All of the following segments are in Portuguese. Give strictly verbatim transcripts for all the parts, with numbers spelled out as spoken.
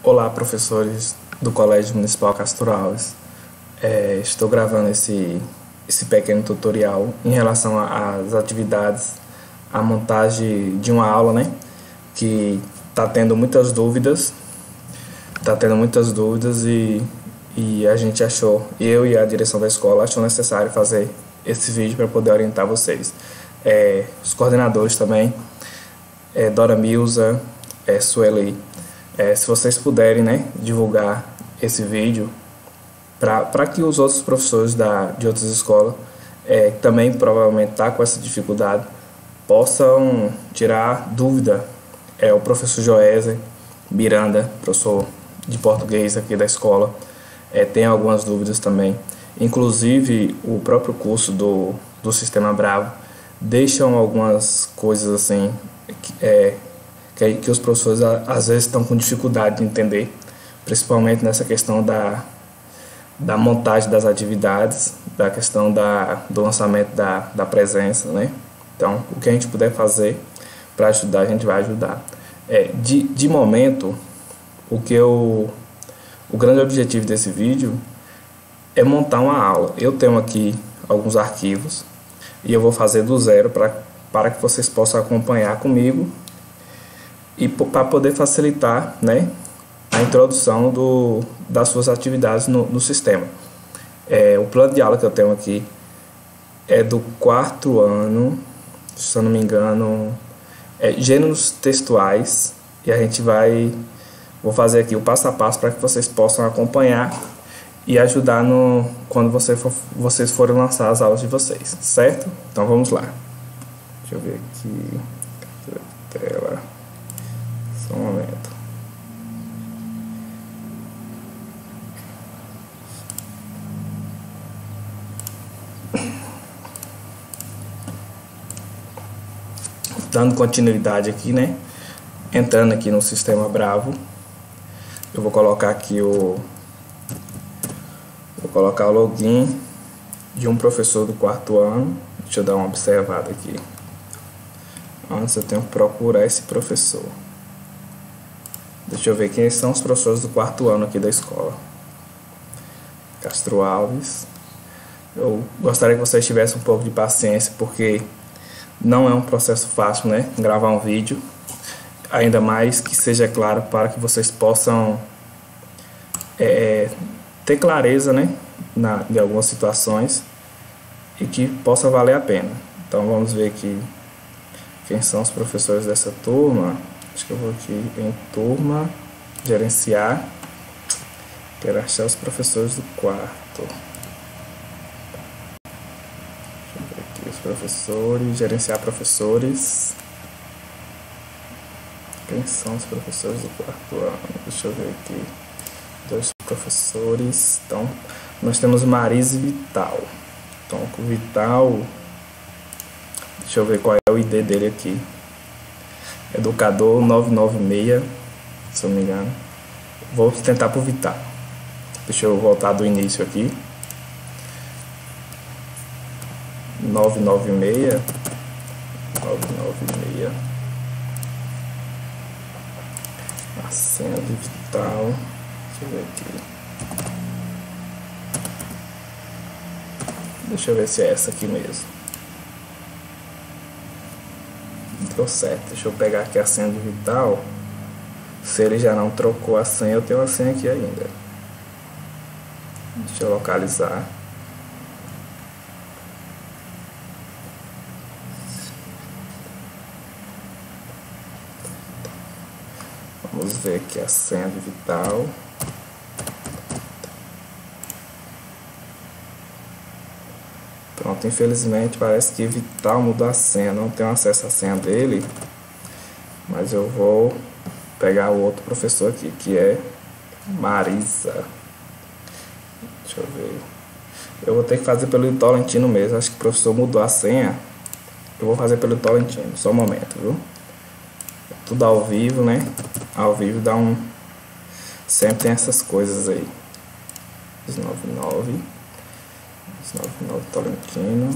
Olá, professores do Colégio Municipal Castro Alves. É, estou gravando esse, esse pequeno tutorial em relação às atividades, à montagem de uma aula, né? Que está tendo muitas dúvidas, está tendo muitas dúvidas e, e a gente achou, eu e a direção da escola achou necessário fazer esse vídeo para poder orientar vocês. É, os coordenadores também, é, Dora Milza, é, Sueli. É, se vocês puderem, né, divulgar esse vídeo para que os outros professores da, de outras escolas é, que também provavelmente tá com essa dificuldade possam tirar dúvida. É, o professor Joézer Miranda, professor de português aqui da escola, é, tem algumas dúvidas também. Inclusive o próprio curso do, do Sistema Bravo deixam algumas coisas assim que, é, que, que os professores às vezes estão com dificuldade de entender, principalmente nessa questão da, da montagem das atividades, da questão da, do lançamento da, da presença, né? Então, o que a gente puder fazer para ajudar, a gente vai ajudar. É, de, de momento, o que eu, o grande objetivo desse vídeo é montar uma aula. Eu tenho aqui alguns arquivos e eu vou fazer do zero pra, para que vocês possam acompanhar comigo e para poder facilitar, né, a introdução do, das suas atividades no, no sistema. É, o plano de aula que eu tenho aqui é do quarto ano, se eu não me engano, é gêneros textuais, e a gente vai, vou fazer aqui o passo a passo para que vocês possam acompanhar e ajudar no, quando você for, vocês forem lançar as aulas de vocês, certo? Então vamos lá. Deixa eu ver aqui, tela, só um momento. Dando continuidade aqui, né? Entrando aqui no Sistema Bravo, eu vou colocar aqui o vou colocar o login de um professor do quarto ano. Deixa eu dar uma observada aqui. Antes eu tenho que procurar esse professor. Deixa eu ver quem são os professores do quarto ano aqui da escola. Castro Alves. Eu gostaria que vocês tivessem um pouco de paciência, porque não é um processo fácil, né? Gravar um vídeo, ainda mais que seja claro, para que vocês possam é, ter clareza, né, na, de algumas situações e que possa valer a pena. Então vamos ver aqui quem são os professores dessa turma. Acho que eu vou aqui em turma, gerenciar, quero achar os professores do quarto. Os professores, gerenciar professores. Quem são os professores do quarto ano? Deixa eu ver aqui. Dois professores. Então, nós temos Marise e Vital. Então, com o Vital, deixa eu ver qual é o I D dele aqui. Educador nove nove seis, se eu não me engano. Vou tentar por Vital. Deixa eu voltar do início aqui. nove nove seis, nove nove seis, a senha de Vital, deixa eu ver aqui, deixa eu ver se é essa aqui mesmo, deu certo. Deixa eu pegar aqui a senha de Vital, se ele já não trocou a senha, eu tenho a senha aqui ainda, deixa eu localizar. Vamos ver aqui a senha de Vital. Pronto, infelizmente parece que Vital mudou a senha. Não tenho acesso à senha dele. Mas eu vou pegar o outro professor aqui, que é Marisa. Deixa eu ver. Eu vou ter que fazer pelo Tolentino mesmo. Acho que o professor mudou a senha. Eu vou fazer pelo Tolentino. Só um momento, viu? Tudo ao vivo, né? Ao vivo dá um... Sempre tem essas coisas aí. dezenove nove. dezenove nove Tolentino.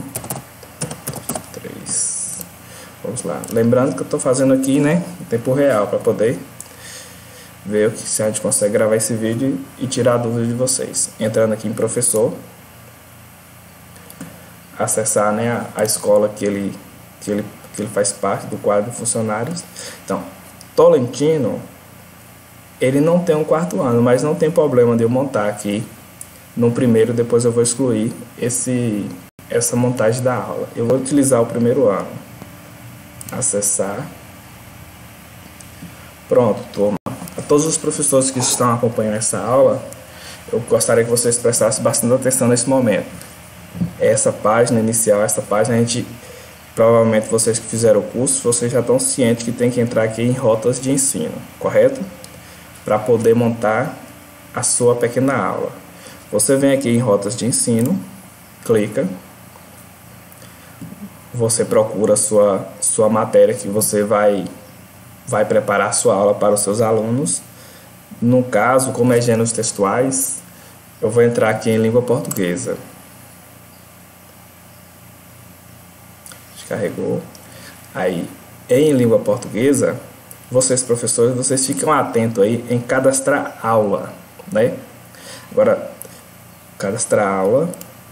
três. Vamos lá. Lembrando que eu tô fazendo aqui, né? Em tempo real, para poder ver se a gente consegue gravar esse vídeo e tirar a dúvida de vocês. Entrando aqui em professor, acessar, né, a, a escola que ele, que, ele, que ele faz parte do quadro de funcionários. Então, Tolentino, ele não tem um quarto ano, mas não tem problema de eu montar aqui no primeiro, depois eu vou excluir esse, essa montagem da aula. Eu vou utilizar o primeiro ano. Acessar. Pronto, turma. A todos os professores que estão acompanhando essa aula, eu gostaria que vocês prestassem bastante atenção nesse momento. Essa página inicial, essa página, a gente, provavelmente vocês que fizeram o curso, vocês já estão cientes que tem que entrar aqui em rotas de ensino, correto? Para poder montar a sua pequena aula. Você vem aqui em rotas de ensino, clica, você procura a sua, sua matéria que você vai, vai preparar a sua aula para os seus alunos. No caso, como é gêneros textuais, eu vou entrar aqui em língua portuguesa. Descarregou. Aí, em língua portuguesa, vocês professores, vocês ficam atentos aí em cadastrar aula, né? Agora, cadastrar aula,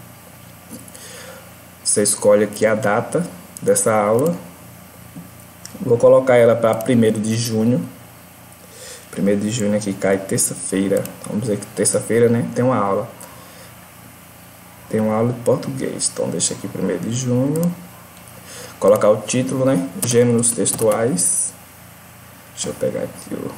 você escolhe aqui a data dessa aula, vou colocar ela para primeiro de junho, primeiro de junho aqui cai terça-feira, vamos dizer que terça-feira, né, tem uma aula, tem uma aula de português, então deixa aqui primeiro de junho, colocar o título, né, gêneros textuais, deixa eu pegar aqui o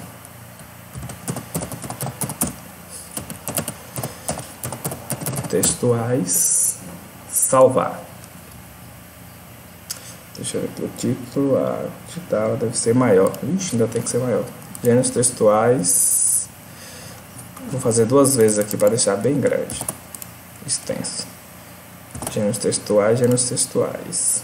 textuais, salvar. Deixa eu ver aqui o título, a digital deve ser maior. Ixi, ainda tem que ser maior. Gêneros textuais. Vou fazer duas vezes aqui para deixar bem grande. Extenso. Gêneros textuais, gêneros textuais.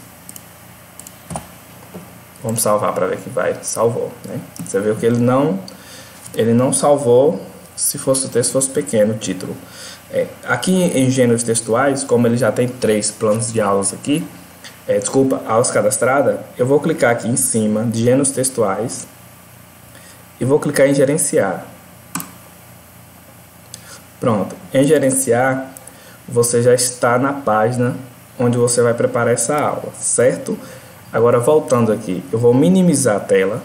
Vamos salvar para ver que vai. Salvou, né? Você viu que ele não, ele não salvou se fosse o texto fosse pequeno, o título. É, aqui em gêneros textuais, como ele já tem três planos de aulas aqui, é, desculpa, aulas cadastradas, eu vou clicar aqui em cima de gêneros textuais e vou clicar em gerenciar. Pronto, em gerenciar, você já está na página onde você vai preparar essa aula, certo? Agora, voltando aqui, eu vou minimizar a tela.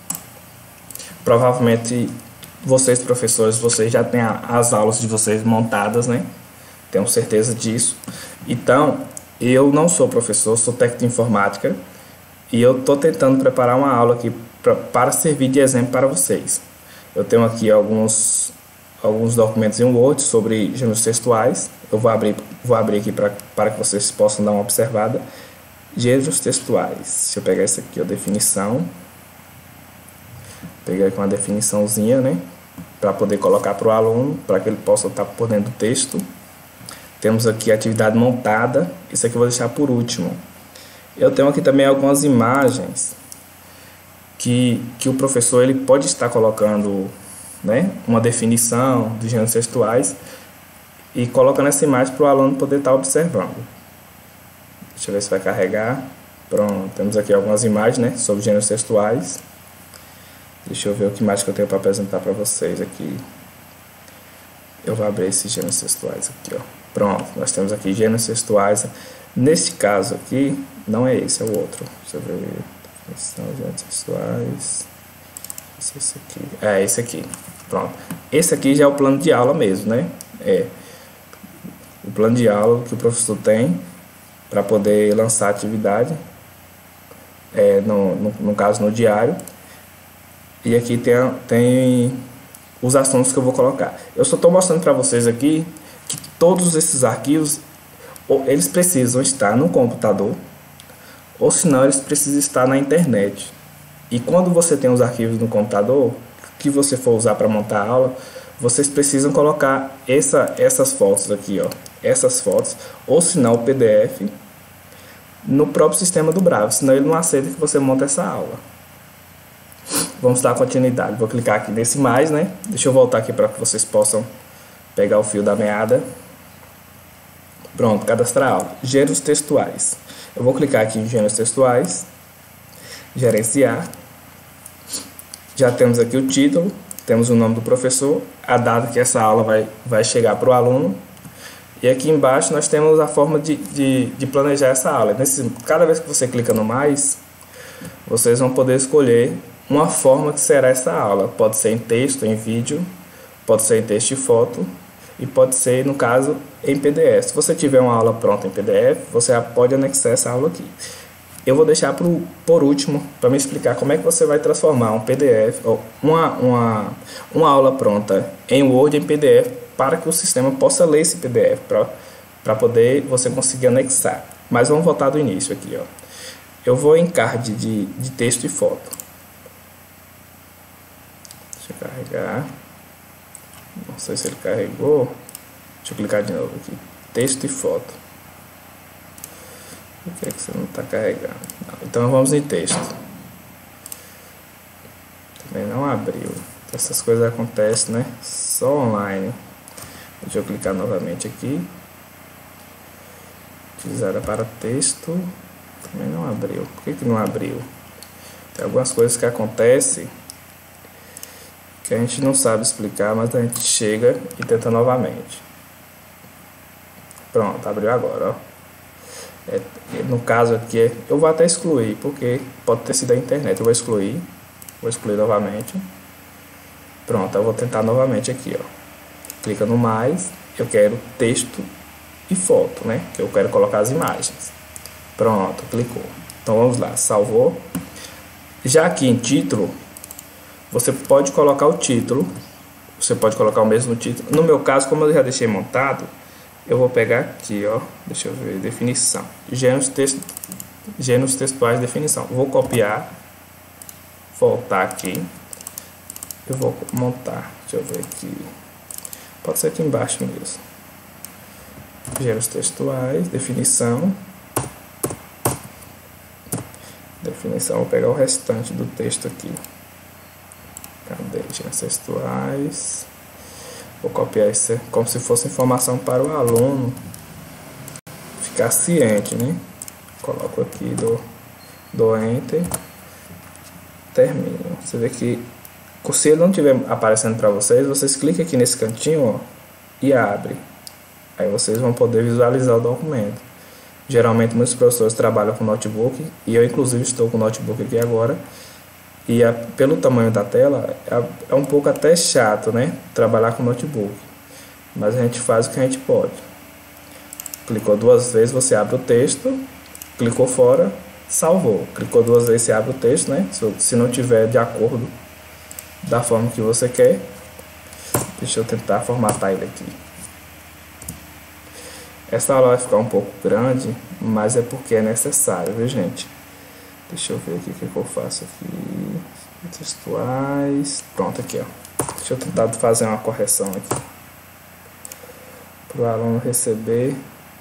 Provavelmente vocês, professores, vocês já têm as aulas de vocês montadas, né? Tenho certeza disso. Então, eu não sou professor, sou técnico de informática e eu estou tentando preparar uma aula aqui pra, para servir de exemplo para vocês. Eu tenho aqui alguns, alguns documentos em Word sobre gêneros textuais. Eu vou abrir, vou abrir aqui pra, para que vocês possam dar uma observada. Gêneros textuais. Deixa eu pegar esse aqui, a definição. Pegar aqui uma definiçãozinha, né? Para poder colocar para o aluno, para que ele possa estar por dentro do texto. Temos aqui a atividade montada. Isso aqui eu vou deixar por último. Eu tenho aqui também algumas imagens que, que o professor ele pode estar colocando, né? Uma definição de gêneros textuais e colocando essa imagem para o aluno poder estar observando. Deixa eu ver se vai carregar. Pronto, temos aqui algumas imagens, né? Sobre gêneros textuais. Deixa eu ver o que mais que eu tenho para apresentar para vocês aqui. Eu vou abrir esses gêneros textuais aqui, ó. Pronto, nós temos aqui gêneros textuais. Neste caso aqui, não é esse, é o outro. Deixa eu ver. Definição de gêneros textuais. Esse, esse aqui. É, esse aqui. Pronto. Esse aqui já é o plano de aula mesmo, né? É o plano de aula que o professor tem para poder lançar a atividade. É, no, no, no caso, no diário. E aqui tem, tem os assuntos que eu vou colocar. Eu só estou mostrando para vocês aqui que todos esses arquivos, eles precisam estar no computador, ou senão eles precisam estar na internet. E quando você tem os arquivos no computador, que você for usar para montar a aula, vocês precisam colocar essa, essas fotos aqui, ó, essas fotos, ou senão o P D F, no próprio sistema do Bravo, senão ele não aceita que você monte essa aula. Vamos dar continuidade. Vou clicar aqui nesse mais, né? Deixa eu voltar aqui para que vocês possam pegar o fio da meada. Pronto, cadastrar aula. Gêneros textuais. Eu vou clicar aqui em gêneros textuais. Gerenciar. Já temos aqui o título. temos o nome do professor, a data que essa aula vai, vai chegar para o aluno. E aqui embaixo nós temos a forma de, de, de planejar essa aula. Nesse, cada vez que você clica no mais, vocês vão poder escolher uma forma que será essa aula. Pode ser em texto, em vídeo, pode ser em texto e foto, e pode ser, no caso, em P D F. Se você tiver uma aula pronta em P D F, você pode anexar essa aula aqui. Eu vou deixar pro, por último para me explicar como é que você vai transformar um P D F, ou uma, uma, uma aula pronta em Word em P D F, para que o sistema possa ler esse P D F, para poder você conseguir anexar. Mas vamos voltar do início aqui. Ó. Eu vou em card de, de texto e foto. Deixa eu carregar. Não sei se ele carregou. Deixa eu clicar de novo aqui. Texto e foto. Por que, é que você não está carregando? Não. Então vamos em texto. Também não abriu. Essas coisas acontecem, né? Só online. Deixa eu clicar novamente aqui. Utilizada para texto. Também não abriu. Por que, que não abriu? Tem algumas coisas que acontecem que a gente não sabe explicar, mas a gente chega e tenta novamente. Pronto, abriu agora, ó. É, no caso aqui, eu vou até excluir, porque pode ter sido a internet. Eu vou excluir, vou excluir novamente. Pronto, eu vou tentar novamente aqui, ó. Clica no mais, eu quero texto e foto, né? Que eu quero colocar as imagens. Pronto, clicou. Então vamos lá, salvou. Já aqui em título, você pode colocar o título. Você pode colocar o mesmo título. No meu caso, como eu já deixei montado, eu vou pegar aqui, ó, deixa eu ver, definição, gêneros, texto, gêneros textuais, definição. Vou copiar, voltar aqui, eu vou montar, deixa eu ver aqui, pode ser aqui embaixo mesmo, gêneros textuais, definição, definição, vou pegar o restante do texto aqui, cadê, gêneros textuais. Vou copiar isso como se fosse informação para o aluno ficar ciente, né? Coloco aqui, dou, dou Enter, termino. Você vê que se ele não estiver aparecendo para vocês, vocês clicam aqui nesse cantinho, ó, e abre. Aí vocês vão poder visualizar o documento. Geralmente muitos professores trabalham com notebook, e eu inclusive estou com o notebook aqui agora. E a, pelo tamanho da tela, é, é um pouco até chato, né? Trabalhar com notebook. Mas a gente faz o que a gente pode. Clicou duas vezes, você abre o texto. Clicou fora, salvou. Clicou duas vezes, você abre o texto, né? Se, se não tiver de acordo da forma que você quer. Deixa eu tentar formatar ele aqui. Essa aula vai ficar um pouco grande, mas é porque é necessário, viu, gente? Deixa eu ver aqui o que, que eu faço aqui. Textuais. Pronto, aqui, ó. Deixa eu tentar fazer uma correção aqui. Para o aluno receber.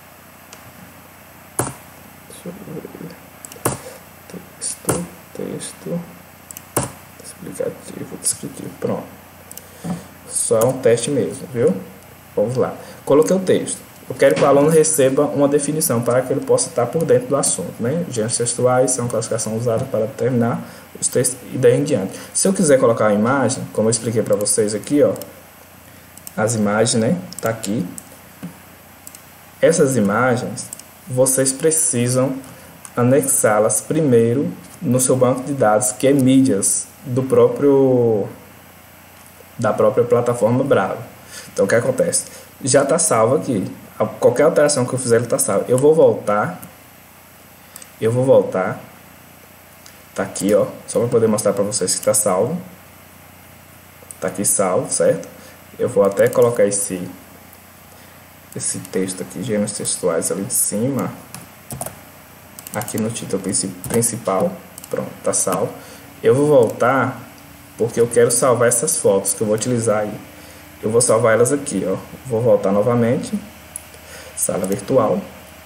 Deixa eu ver. Texto, texto. Explicativo, descritivo. Pronto. Só é um teste mesmo, viu? Vamos lá. Coloquei o texto. Eu quero que o aluno receba uma definição para que ele possa estar por dentro do assunto, né? Gêneros textuais são classificação usada para determinar os textos e daí em diante. Se eu quiser colocar a imagem, como eu expliquei para vocês aqui, ó, as imagens, né? Tá aqui. Essas imagens, vocês precisam anexá-las primeiro no seu banco de dados, que é mídias do próprio da própria plataforma Bravo. Então o que acontece? Já está salvo aqui. Qualquer alteração que eu fizer, ele está salvo. Eu vou voltar. Eu vou voltar. Tá aqui, ó. Só para poder mostrar para vocês que está salvo. Tá aqui salvo, certo? Eu vou até colocar esse esse texto aqui, gêneros textuais ali de cima. Aqui no título principal. Pronto, tá salvo. Eu vou voltar porque eu quero salvar essas fotos que eu vou utilizar aí. Eu vou salvar elas aqui, ó. Vou voltar novamente. Sala virtual.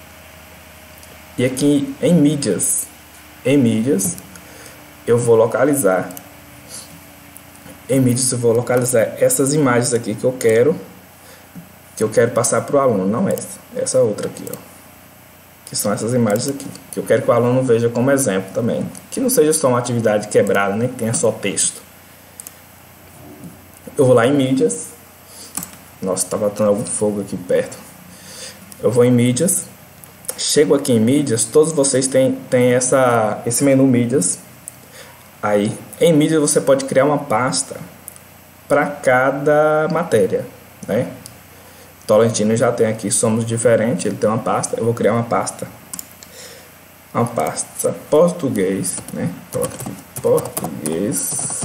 E aqui em mídias, em mídias, eu vou localizar. Em mídias eu vou localizar essas imagens aqui que eu quero, que eu quero passar para o aluno, não essa, essa outra aqui, ó. Que são essas imagens aqui, que eu quero que o aluno veja como exemplo também. Que não seja só uma atividade quebrada, nem que tenha só texto. eu vou lá em mídias. Nossa, tá batendo algum fogo aqui perto. Eu vou em mídias. Chego aqui em mídias, todos vocês têm, têm essa, esse menu mídias. Aí, em mídias você pode criar uma pasta para cada matéria, né? Tolentino já tem aqui Somos Diferentes, ele tem uma pasta. Eu vou criar uma pasta. Uma pasta português, né? Português.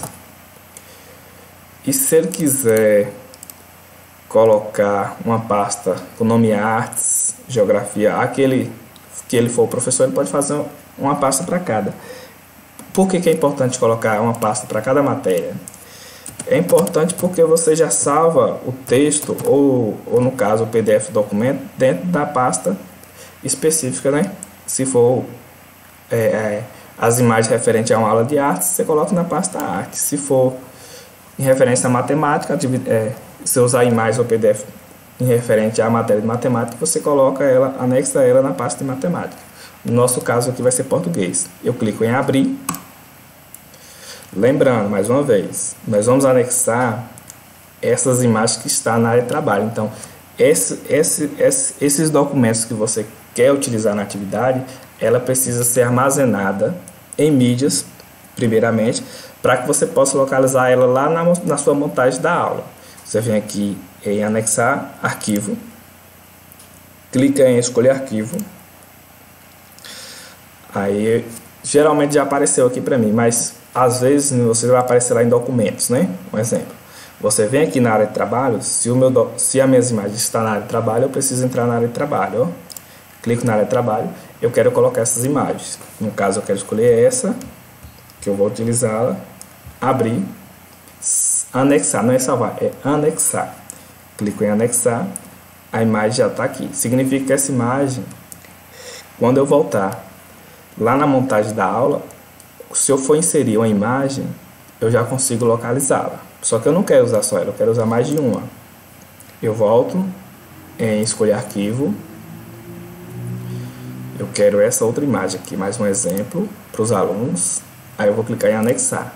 E se ele quiser colocar uma pasta com nome Artes, Geografia, aquele que ele for o professor, ele pode fazer uma pasta para cada. Por que que é importante colocar uma pasta para cada matéria? É importante porque você já salva o texto, ou, ou no caso o P D F documento, dentro da pasta específica, né? Se for é, é, as imagens referentes a uma aula de artes, você coloca na pasta arte. Se for em referência à matemática, é, se usar imagens ou P D F em referente à matéria de matemática, você coloca ela, anexa ela na pasta de matemática. No nosso caso aqui vai ser português. Eu clico em abrir. Lembrando, mais uma vez, nós vamos anexar essas imagens que estão na área de trabalho. Então, esse, esse, esse, esses documentos que você quer utilizar na atividade, ela precisa ser armazenada em mídias, primeiramente, para que você possa localizar ela lá na, na sua montagem da aula. Você vem aqui em anexar arquivo, clica em escolher arquivo, aí geralmente já apareceu aqui para mim, mas às vezes você vai aparecer lá em documentos, né? Um exemplo, você vem aqui na área de trabalho, se, o meu do, se a minha imagem está na área de trabalho, eu preciso entrar na área de trabalho, ó. Clico na área de trabalho, eu quero colocar essas imagens, no caso eu quero escolher essa, que eu vou utilizá-la, abrir, anexar, não é salvar, é anexar. Clico em anexar, a imagem já está aqui. Significa que essa imagem, quando eu voltar lá na montagem da aula, se eu for inserir uma imagem, eu já consigo localizá-la. Só que eu não quero usar só ela, eu quero usar mais de uma. Eu volto em escolher arquivo. Eu quero essa outra imagem aqui, mais um exemplo para os alunos. Aí eu vou clicar em anexar.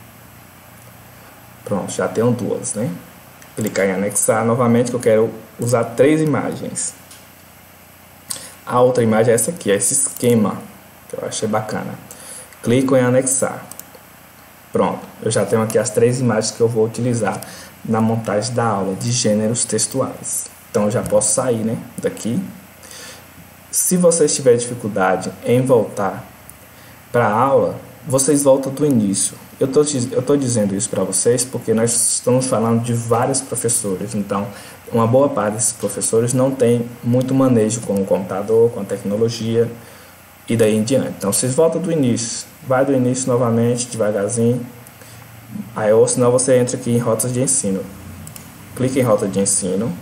Pronto, já tenho duas, né? Clicar em anexar novamente, que eu quero usar três imagens. A outra imagem é essa aqui, é esse esquema, que eu achei bacana. Clico em anexar. Pronto, eu já tenho aqui as três imagens que eu vou utilizar na montagem da aula de gêneros textuais. Então eu já posso sair, né, daqui. Se vocês tiverem dificuldade em voltar para a aula, vocês voltam do início. Eu tô, eu tô dizendo isso para vocês porque nós estamos falando de vários professores. Então, uma boa parte desses professores não tem muito manejo com o computador, com a tecnologia e daí em diante. Então, vocês voltam do início. Vai do início novamente, devagarzinho. Aí, ou senão você entra aqui em rotas de ensino. Clique em rota de ensino.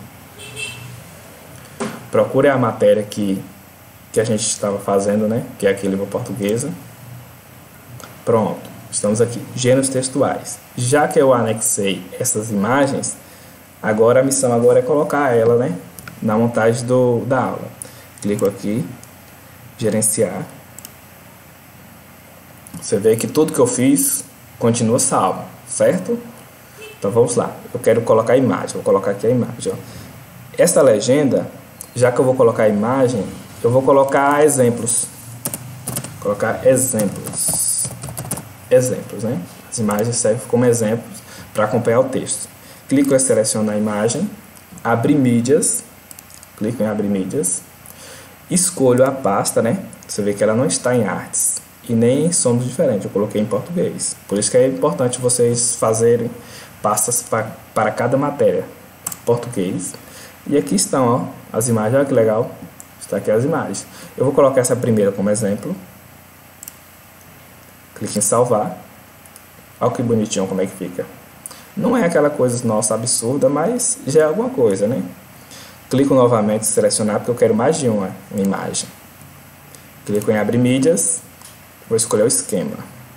Procure a matéria que, que a gente estava fazendo, né? Que é aqui, língua portuguesa. Pronto, estamos aqui, gêneros textuais. Já que eu anexei essas imagens, agora a missão agora é colocar ela, né, na montagem do, da aula. Clico aqui, gerenciar. Você vê que tudo que eu fiz continua salvo, certo? Então vamos lá, eu quero colocar a imagem, vou colocar aqui a imagem, ó. Essa legenda, já que eu vou colocar a imagem, eu vou colocar exemplos. Colocar exemplos. Exemplos, né? As imagens servem como exemplos para acompanhar o texto. Clico em selecionar a imagem, abrir mídias, clico em abrir mídias, escolho a pasta, né? Você vê que ela não está em artes e nem em Somos Diferentes, eu coloquei em português. Por isso que é importante vocês fazerem pastas para, para cada matéria. Português. E aqui estão, ó, as imagens, olha que legal. Está aqui as imagens. Eu vou colocar essa primeira como exemplo. Clique em salvar. Olha que bonitinho como é que fica. Não é aquela coisa, nossa, absurda, mas já é alguma coisa, né? Clico novamente em selecionar, porque eu quero mais de uma, uma imagem. Clico em abrir mídias. Vou escolher o esquema.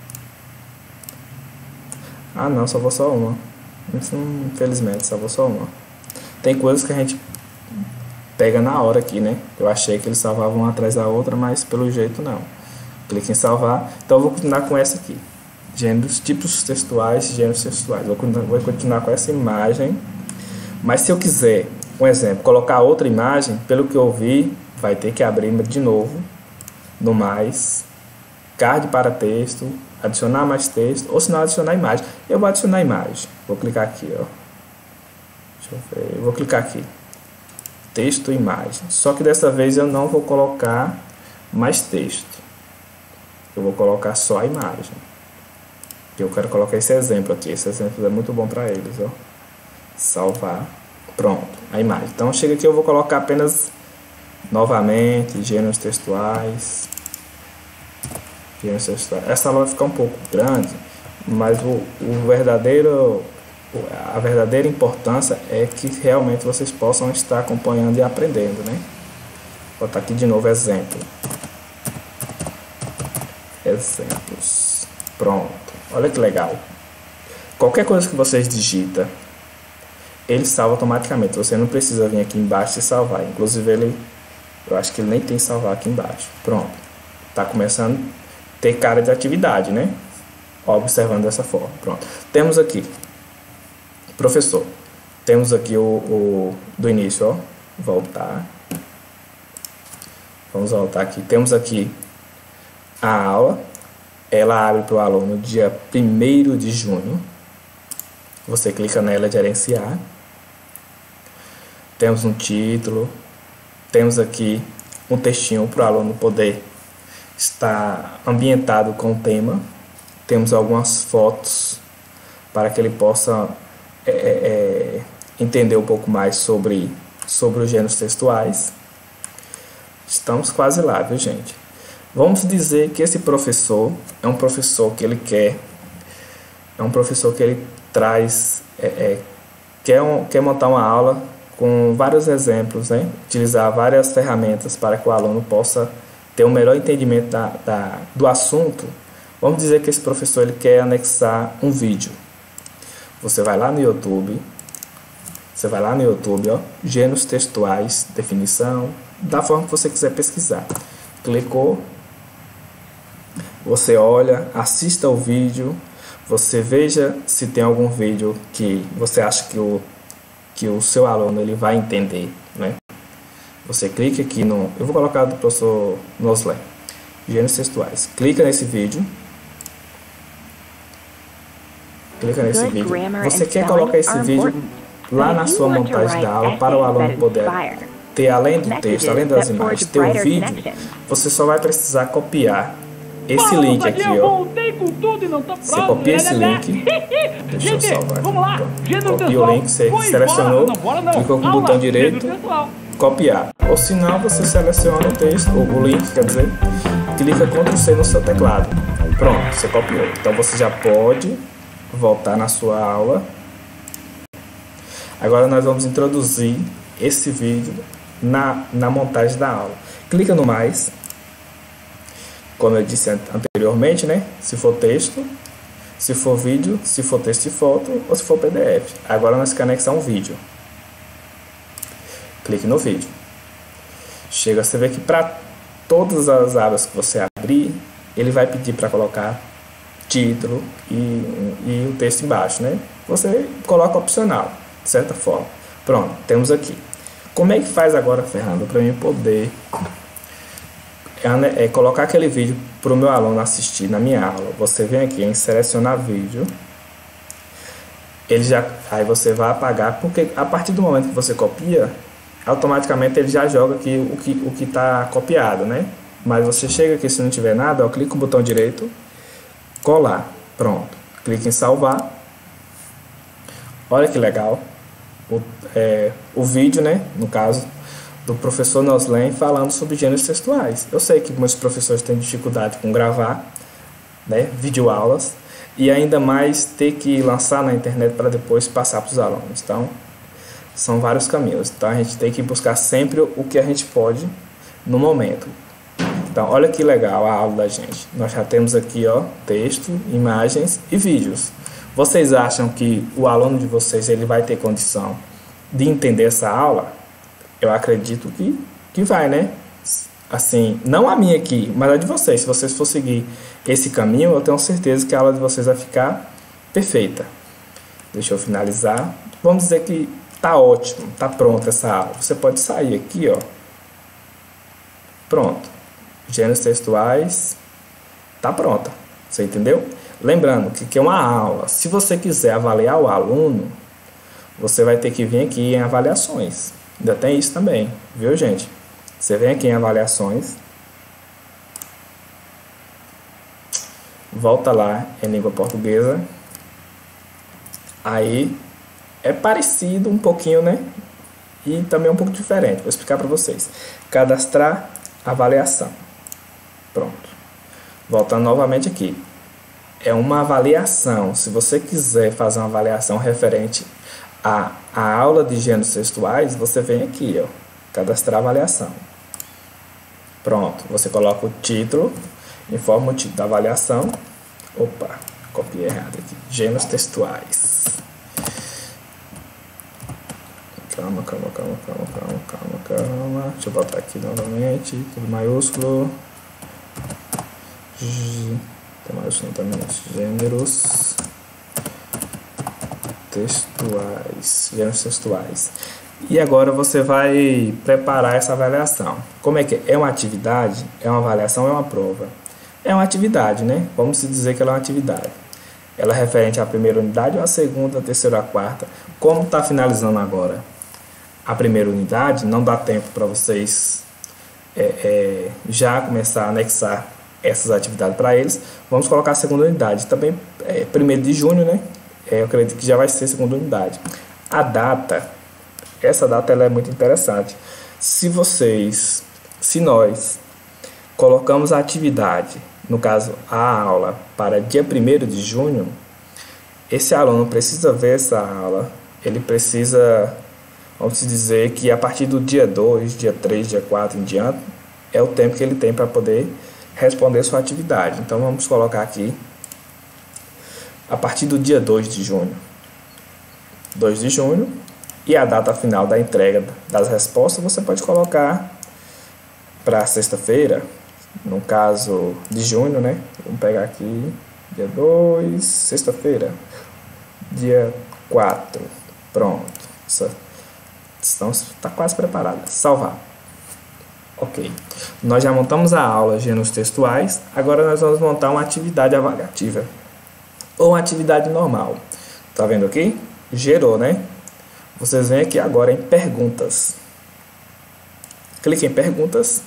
Ah, não, só vou só uma. Infelizmente, só vou só uma. Tem coisas que a gente pega na hora aqui, né? Eu achei que eles salvavam uma atrás da outra, mas pelo jeito não. Clique em salvar. Então eu vou continuar com essa aqui. Gêneros, tipos textuais, gêneros textuais. Vou, vou continuar com essa imagem. Mas se eu quiser, um exemplo, colocar outra imagem, pelo que eu vi, vai ter que abrir de novo no mais, card para texto, adicionar mais texto, ou se não adicionar imagem. Eu vou adicionar imagem. Vou clicar aqui, ó. Deixa eu ver. Eu vou clicar aqui. Texto e imagem. Só que dessa vez eu não vou colocar mais texto. Eu vou colocar só a imagem. Eu quero colocar esse exemplo aqui. Esse exemplo é muito bom para eles, ó. Salvar. Pronto, a imagem. Então chega aqui, eu vou colocar apenas novamente gêneros textuais. Gêneros textuais. Essa aula vai ficar um pouco grande, mas o, o verdadeiro, a verdadeira importância é que realmente vocês possam estar acompanhando e aprendendo, né? Vou botar aqui de novo exemplo. Exemplos. Pronto. Olha que legal. Qualquer coisa que vocês digitam, ele salva automaticamente. Você não precisa vir aqui embaixo e salvar. Inclusive ele, eu acho que ele nem tem salvar aqui embaixo. Pronto. Tá começando a ter cara de atividade, né? Observando dessa forma. Pronto. Temos aqui professor. Temos aqui o, o do início, ó. Voltar. Vamos voltar aqui. Temos aqui a aula. Ela abre para o aluno dia primeiro de junho. Você clica nela, gerenciar. Temos um título. Temos aqui um textinho para o aluno poder estar ambientado com o tema. Temos algumas fotos para que ele possa é, é, entender um pouco mais sobre, sobre os gêneros textuais. Estamos quase lá, viu, gente? Vamos dizer que esse professor é um professor que ele quer, é um professor que ele traz, é, é, quer, um, quer montar uma aula com vários exemplos, né? Utilizar várias ferramentas para que o aluno possa ter um melhor entendimento da, da, do assunto. Vamos dizer que esse professor ele quer anexar um vídeo. Você vai lá no YouTube, você vai lá no YouTube, ó, gêneros textuais, definição, da forma que você quiser pesquisar. Clicou, você olha, assista o vídeo, você veja se tem algum vídeo que você acha que o, que o seu aluno ele vai entender, né? Você clica aqui no... Eu vou colocar do professor Nosley, gêneros textuais. Clica nesse vídeo. Clica nesse vídeo. Você quer colocar esse vídeo lá na sua montagem da aula para o aluno poder ter, além do texto, além das imagens, ter o vídeo. Você só vai precisar copiar esse link aqui, ó. Você copia esse link. Deixa eu salvar. Copia o link, você selecionou, clicou com o botão direito, copiar. Ou se não, você seleciona o texto, ou o link, quer dizer, clica control C no seu teclado. Pronto, você copiou. Então você já pode voltar na sua aula. Agora nós vamos introduzir esse vídeo na, na montagem da aula. Clica no mais. Como eu disse anteriormente, né? Se for texto, se for vídeo, se for texto e foto, ou se for P D F. Agora nós queremos anexar um vídeo. Clique no vídeo. Chega, você vê que para todas as abas que você abrir, ele vai pedir para colocar título e, e o texto embaixo, né? Você coloca opcional, de certa forma. Pronto, temos aqui. Como é que faz agora, Fernando, para mim poder é, é, colocar aquele vídeo para o meu aluno assistir na minha aula? Você vem aqui em selecionar vídeo. Ele já, aí você vai apagar, porque a partir do momento que você copia, automaticamente ele já joga aqui o que o que está copiado, né? Mas você chega aqui, se não tiver nada, ó, clica no botão direito, colar, pronto. Clica em salvar. Olha que legal. O, é, o vídeo, né? No caso do professor Noslen falando sobre gêneros textuais. Eu sei que muitos professores têm dificuldade com gravar, né? Videoaulas. E ainda mais ter que lançar na internet para depois passar para os alunos. Então, são vários caminhos. Então, a gente tem que buscar sempre o que a gente pode no momento. Então, olha que legal a aula da gente. Nós já temos aqui, ó, texto, imagens e vídeos. Vocês acham que o aluno de vocês ele vai ter condição de entender essa aula? Eu acredito que, que vai, né? Assim, não a minha aqui, mas a de vocês. Se vocês for seguir esse caminho, eu tenho certeza que a aula de vocês vai ficar perfeita. Deixa eu finalizar. Vamos dizer que tá ótimo, tá pronta essa aula. Você pode sair aqui, ó. Pronto. Gêneros textuais. Tá pronta. Você entendeu? Lembrando que que é uma aula. Se você quiser avaliar o aluno, você vai ter que vir aqui em avaliações. Ainda tem isso também, viu, gente? Você vem aqui em avaliações. Volta lá em língua portuguesa. Aí é parecido um pouquinho, né? E também um pouco diferente. Vou explicar para vocês. Cadastrar avaliação. Pronto. Voltando novamente aqui. É uma avaliação. Se você quiser fazer uma avaliação referente à, à aula de gêneros textuais, você vem aqui, ó. Cadastrar avaliação. Pronto. Você coloca o título, informa o título da avaliação. Opa, copiei errado aqui. Gêneros textuais. Calma, calma, calma, calma, calma, calma, calma. Deixa eu botar aqui novamente. Tudo maiúsculo. G... Tem maiúsculo também. Gêneros textuais. Gêneros textuais. E agora você vai preparar essa avaliação. Como é que é? É uma atividade? É uma avaliação? É uma prova? É uma atividade, né? Vamos dizer que ela é uma atividade. Ela é referente à primeira unidade, ou à segunda, à terceira, à quarta. Como está finalizando agora a primeira unidade, não dá tempo para vocês é, é, já começar a anexar essas atividades para eles. Vamos colocar a segunda unidade. Também é primeiro de junho, né? É, eu acredito que já vai ser a segunda unidade. A data, essa data ela é muito interessante. Se vocês, se nós colocamos a atividade, no caso a aula, para dia primeiro de junho, esse aluno precisa ver essa aula, ele precisa, vamos dizer que a partir do dia dois, dia três, dia quatro em diante, é o tempo que ele tem para poder responder sua atividade. Então vamos colocar aqui, a partir do dia dois de junho, dois de junho, e a data final da entrega das respostas, você pode colocar para sexta-feira, no caso de junho, né? Vamos pegar aqui, dia dois, sexta-feira, dia quatro, pronto. Então, está quase preparada. Salvar. Ok. Nós já montamos a aula gêneros textuais, agora nós vamos montar uma atividade avaliativa. Ou uma atividade normal. Tá vendo aqui? Gerou, né? Vocês vêm aqui agora em perguntas. Clique em perguntas.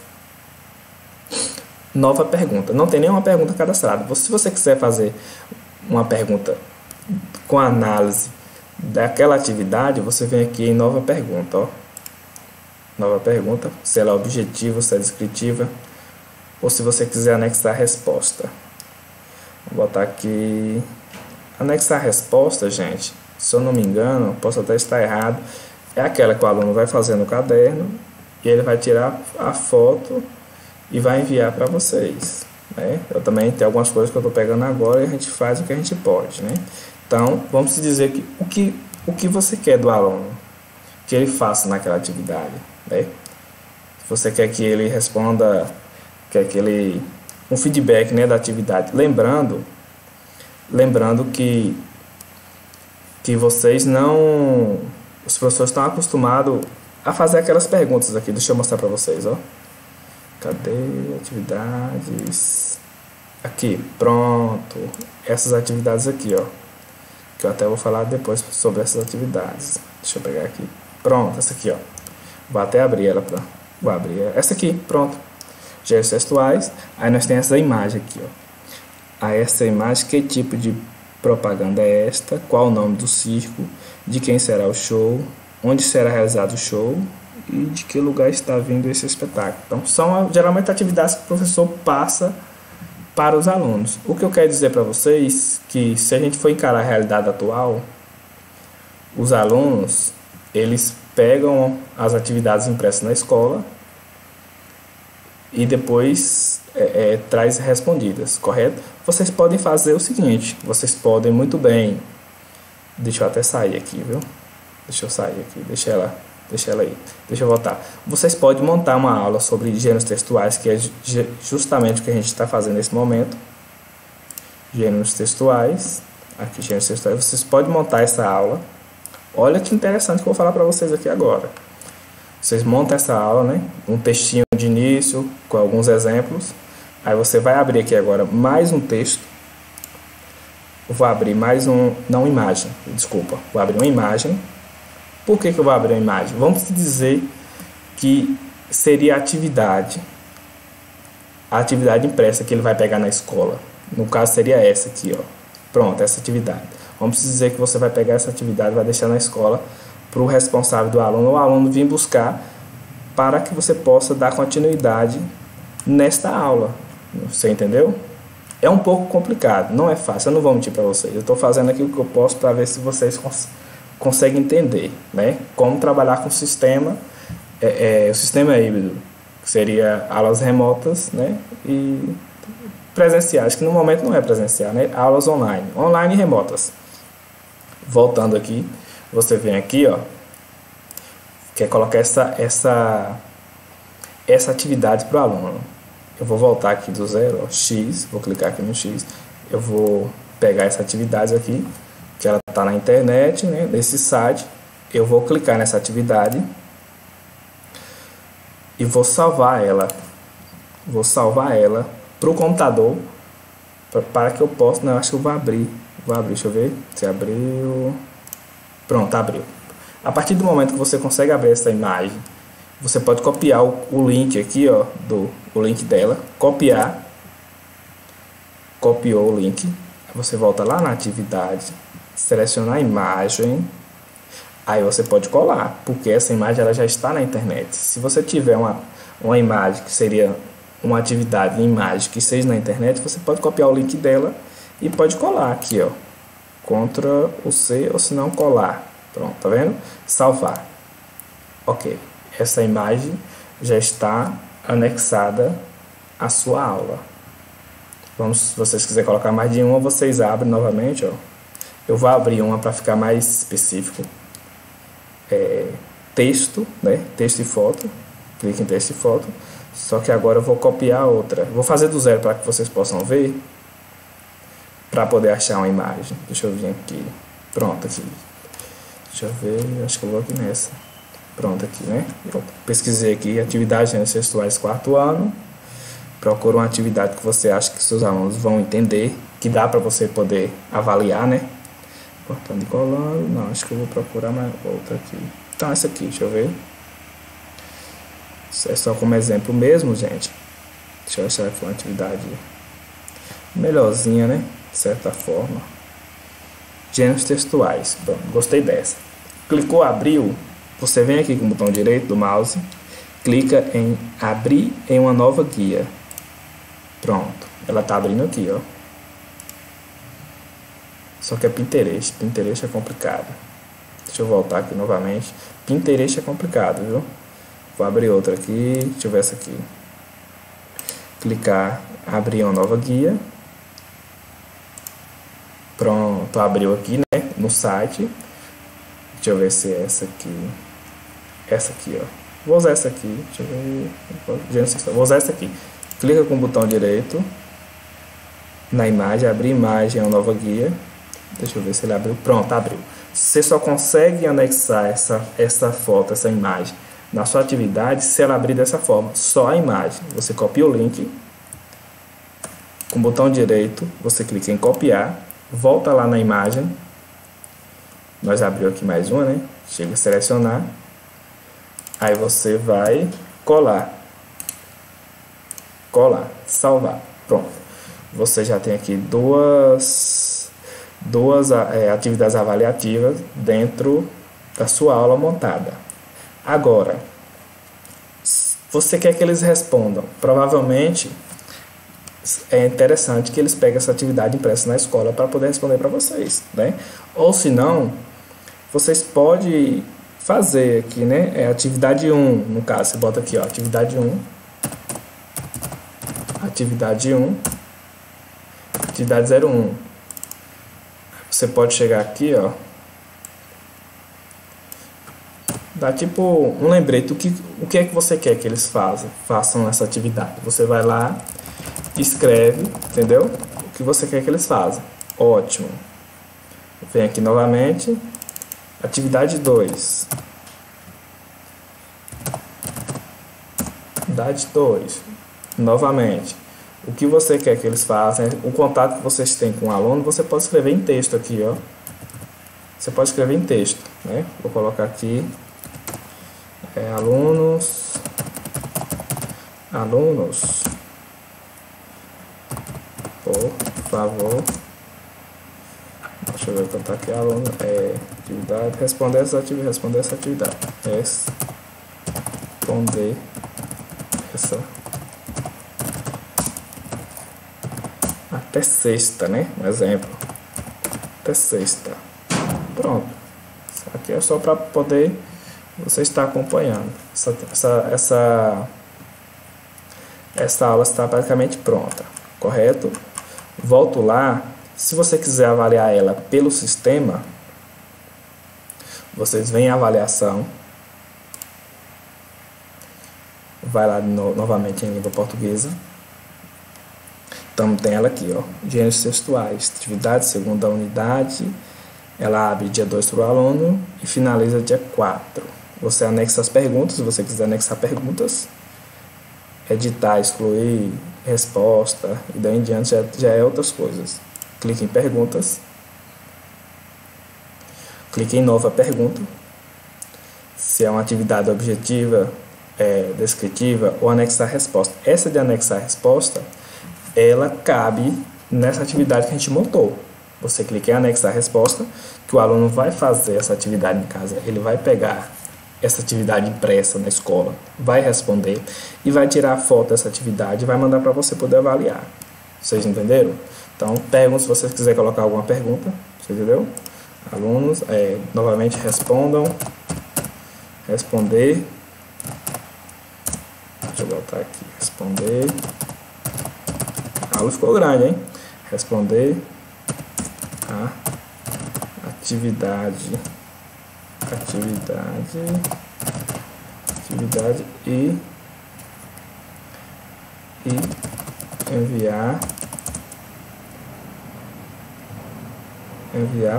Nova pergunta. Não tem nenhuma pergunta cadastrada. Se você quiser fazer uma pergunta com análise daquela atividade, você vem aqui em nova pergunta. Ó. Nova pergunta. Se ela é objetiva, se é descritiva. Ou se você quiser anexar a resposta. Vou botar aqui. Anexar a resposta, gente. Se eu não me engano, posso até estar errado. É aquela que o aluno vai fazer no caderno. E ele vai tirar a foto e vai enviar para vocês, né? Eu também tenho algumas coisas que eu estou pegando agora e a gente faz o que a gente pode, né? Então, vamos dizer que o que, o que você quer do aluno, que ele faça naquela atividade, né? Se você quer que ele responda, quer que ele... um feedback, né, da atividade. Lembrando, lembrando que, que vocês não... os professores estão acostumados a fazer aquelas perguntas aqui. Deixa eu mostrar para vocês, ó. Cadê atividades? Aqui, pronto. Essas atividades aqui, ó. Que eu até vou falar depois sobre essas atividades. Deixa eu pegar aqui. Pronto, essa aqui, ó. Vou até abrir ela para... Vou abrir essa aqui, pronto. Gêneros textuais. Aí nós temos essa imagem aqui, ó. Aí essa imagem, que tipo de propaganda é esta? Qual o nome do circo? De quem será o show? Onde será realizado o show? E de que lugar está vindo esse espetáculo. Então, são geralmente atividades que o professor passa para os alunos. O que eu quero dizer para vocês que se a gente for encarar a realidade atual, os alunos, eles pegam as atividades impressas na escola e depois é, é, traz respondidas, correto? Vocês podem fazer o seguinte, vocês podem muito bem, deixa eu até sair aqui, viu? Deixa eu sair aqui, deixa ela... Deixa ela aí. Deixa eu voltar. Vocês podem montar uma aula sobre gêneros textuais, que é justamente o que a gente está fazendo nesse momento. gêneros textuais. Aqui, gêneros textuais. Vocês podem montar essa aula. Olha que interessante que eu vou falar para vocês aqui agora. Vocês montam essa aula, né? Um textinho de início com alguns exemplos. Aí você vai abrir aqui agora mais um texto. Eu vou abrir mais um... Não, imagem. Desculpa. Vou abrir uma imagem. Por que que eu vou abrir uma imagem? Vamos dizer que seria a atividade. A atividade impressa que ele vai pegar na escola. No caso seria essa aqui, ó. Pronto, essa atividade. Vamos dizer que você vai pegar essa atividade e vai deixar na escola para o responsável do aluno, o aluno vir buscar para que você possa dar continuidade nesta aula. Você entendeu? É um pouco complicado, não é fácil, eu não vou mentir para vocês. Eu estou fazendo aqui o que eu posso para ver se vocês cons conseguem entender, né? Como trabalhar com o sistema, é, é, o sistema híbrido, que seria aulas remotas, né? E presenciais, que no momento não é presencial, né? Aulas online, online e remotas. Voltando aqui, você vem aqui, ó, quer colocar essa, essa, essa atividade para o aluno. Eu vou voltar aqui do zero, ó, X, vou clicar aqui no X, eu vou pegar essa atividade aqui, que ela está na internet, né, nesse site, eu vou clicar nessa atividade e vou salvar ela, vou salvar ela para o computador, pra, para que eu possa, não, acho que eu vou abrir, vou abrir, deixa eu ver, se abriu, pronto, abriu. A partir do momento que você consegue abrir essa imagem, você pode copiar o, o link aqui, ó, do, o link dela, copiar, copiou o link, você volta lá na atividade, selecionar a imagem, aí você pode colar, porque essa imagem ela já está na internet. Se você tiver uma, uma imagem que seria uma atividade em imagem que seja na internet, você pode copiar o link dela e pode colar aqui, ó, Ctrl o C, ou se não colar. Pronto, tá vendo? Salvar. Ok. Essa imagem já está anexada à sua aula. Vamos, se vocês quiserem colocar mais de uma, vocês abrem novamente, ó. Eu vou abrir uma para ficar mais específico. É, texto, né? Texto e foto. Clique em texto e foto. Só que agora eu vou copiar outra. Vou fazer do zero para que vocês possam ver. Para poder achar uma imagem. Deixa eu vir aqui. Pronto, aqui. Deixa eu ver. Acho que eu vou aqui nessa. Pronto, aqui, né? Eu pesquisei aqui. Atividades textuais quarto ano. Procura uma atividade que você acha que seus alunos vão entender. Que dá para você poder avaliar, né? Cortando e colando. Não, acho que eu vou procurar mais outra aqui. Então, essa aqui. Deixa eu ver. Isso é só como exemplo mesmo, gente. Deixa eu achar aqui uma atividade melhorzinha, né? De certa forma. Gêneros textuais. Bom, gostei dessa. Clicou, abriu. Você vem aqui com o botão direito do mouse. Clica em abrir em uma nova guia. Pronto. Ela tá abrindo aqui, ó. Só que é Pinterest. Pinterest é complicado. Deixa eu voltar aqui novamente. Pinterest é complicado, viu? Vou abrir outra aqui, deixa eu ver essa aqui. Clicar, abrir uma nova guia. Pronto, abriu aqui, né, no site. Deixa eu ver se é essa aqui. Essa aqui, ó. Vou usar essa aqui, deixa eu ver. Vou usar essa aqui. Clica com o botão direito na imagem, abrir imagem, uma nova guia. Deixa eu ver se ele abriu. Pronto, abriu. Você só consegue anexar essa, essa foto, essa imagem na sua atividade se ela abrir dessa forma, só a imagem. Você copia o link, com o botão direito, você clica em copiar, volta lá na imagem, nós abrimos aqui mais uma, né? Chega a selecionar, aí você vai colar, colar, salvar, pronto. Você já tem aqui duas, duas é, atividades avaliativas dentro da sua aula montada. Agora, você quer que eles respondam. Provavelmente é interessante que eles peguem essa atividade impressa na escola para poder responder para vocês, né? Ou se não, vocês podem fazer aqui, né? É atividade um, no caso, você bota aqui, ó, atividade um, atividade um, atividade zero um. Você pode chegar aqui, ó, dá tipo um lembrete do que, o que é que você quer que eles façam, façam essa atividade. Você vai lá, escreve, entendeu? O que você quer que eles façam. Ótimo. Vem aqui novamente. Atividade dois. Atividade dois. Novamente. O que você quer que eles façam, o contato que vocês têm com o aluno, você pode escrever em texto aqui, ó. Você pode escrever em texto, né? Vou colocar aqui é, alunos, alunos, por favor, deixa eu ver quanto aqui, aluno, é, atividade, responder essa atividade, responder essa atividade, responder essa, até sexta, né? Um exemplo, até sexta. Pronto. Isso aqui é só para poder você estar acompanhando. Essa, essa, essa, essa aula está praticamente pronta, correto? Volto lá. Se você quiser avaliar ela pelo sistema, vocês vêm em avaliação. Vai lá no, novamente em língua portuguesa. Então tem ela aqui, ó. Gêneros textuais, atividade, segunda unidade. Ela abre dia dois para o aluno e finaliza dia quatro. Você anexa as perguntas, se você quiser anexar perguntas. Editar, excluir, resposta e daí em diante já, já é outras coisas. Clique em perguntas. Clique em nova pergunta. Se é uma atividade objetiva, é, descritiva ou anexar resposta. Essa de anexar resposta, ela cabe nessa atividade que a gente montou. Você clica em anexar resposta, que o aluno vai fazer essa atividade em casa. Ele vai pegar essa atividade impressa na escola, vai responder e vai tirar a foto dessa atividade e vai mandar para você poder avaliar. Vocês entenderam? Então, pergunta se você quiser colocar alguma pergunta. Você entendeu? Alunos, é, novamente respondam. Responder. Deixa eu botar aqui. Responder. A aula ficou grande, hein? Responder a atividade. Atividade. Atividade e. E enviar. Enviar.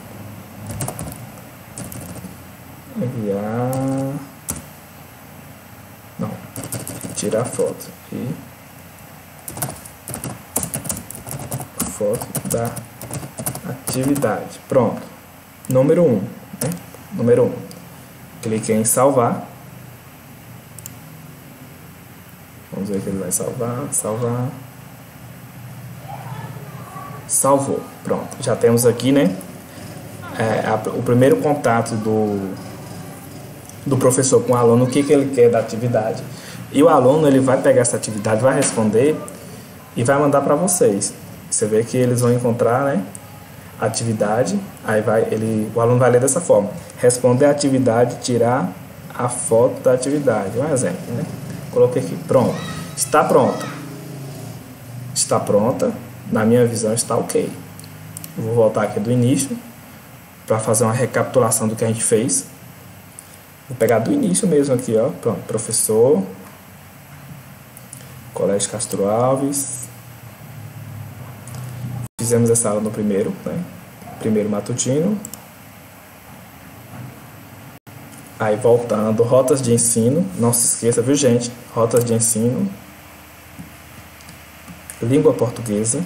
Enviar. Não. Tirar foto. E. Foto da atividade. Pronto. Número um. Né? Número um. Clique em salvar. Vamos ver que ele vai salvar. Salvar. Salvou. Pronto. Já temos aqui, né? É, a, o primeiro contato do, do professor com o aluno, o que, que ele quer da atividade. E o aluno ele vai pegar essa atividade, vai responder e vai mandar para vocês. Você vê que eles vão encontrar, né, a atividade, aí vai, ele, o aluno vai ler dessa forma: responder a atividade, tirar a foto da atividade. Um exemplo, né? Coloquei aqui, pronto. Está pronta. Está pronta. Na minha visão está ok. Vou voltar aqui do início para fazer uma recapitulação do que a gente fez. Vou pegar do início mesmo aqui, ó. Pronto, professor, Colégio Castro Alves. Fizemos essa aula no primeiro, né? Primeiro matutino. Aí voltando, rotas de ensino. Não se esqueça, viu, gente? Rotas de ensino. Língua portuguesa.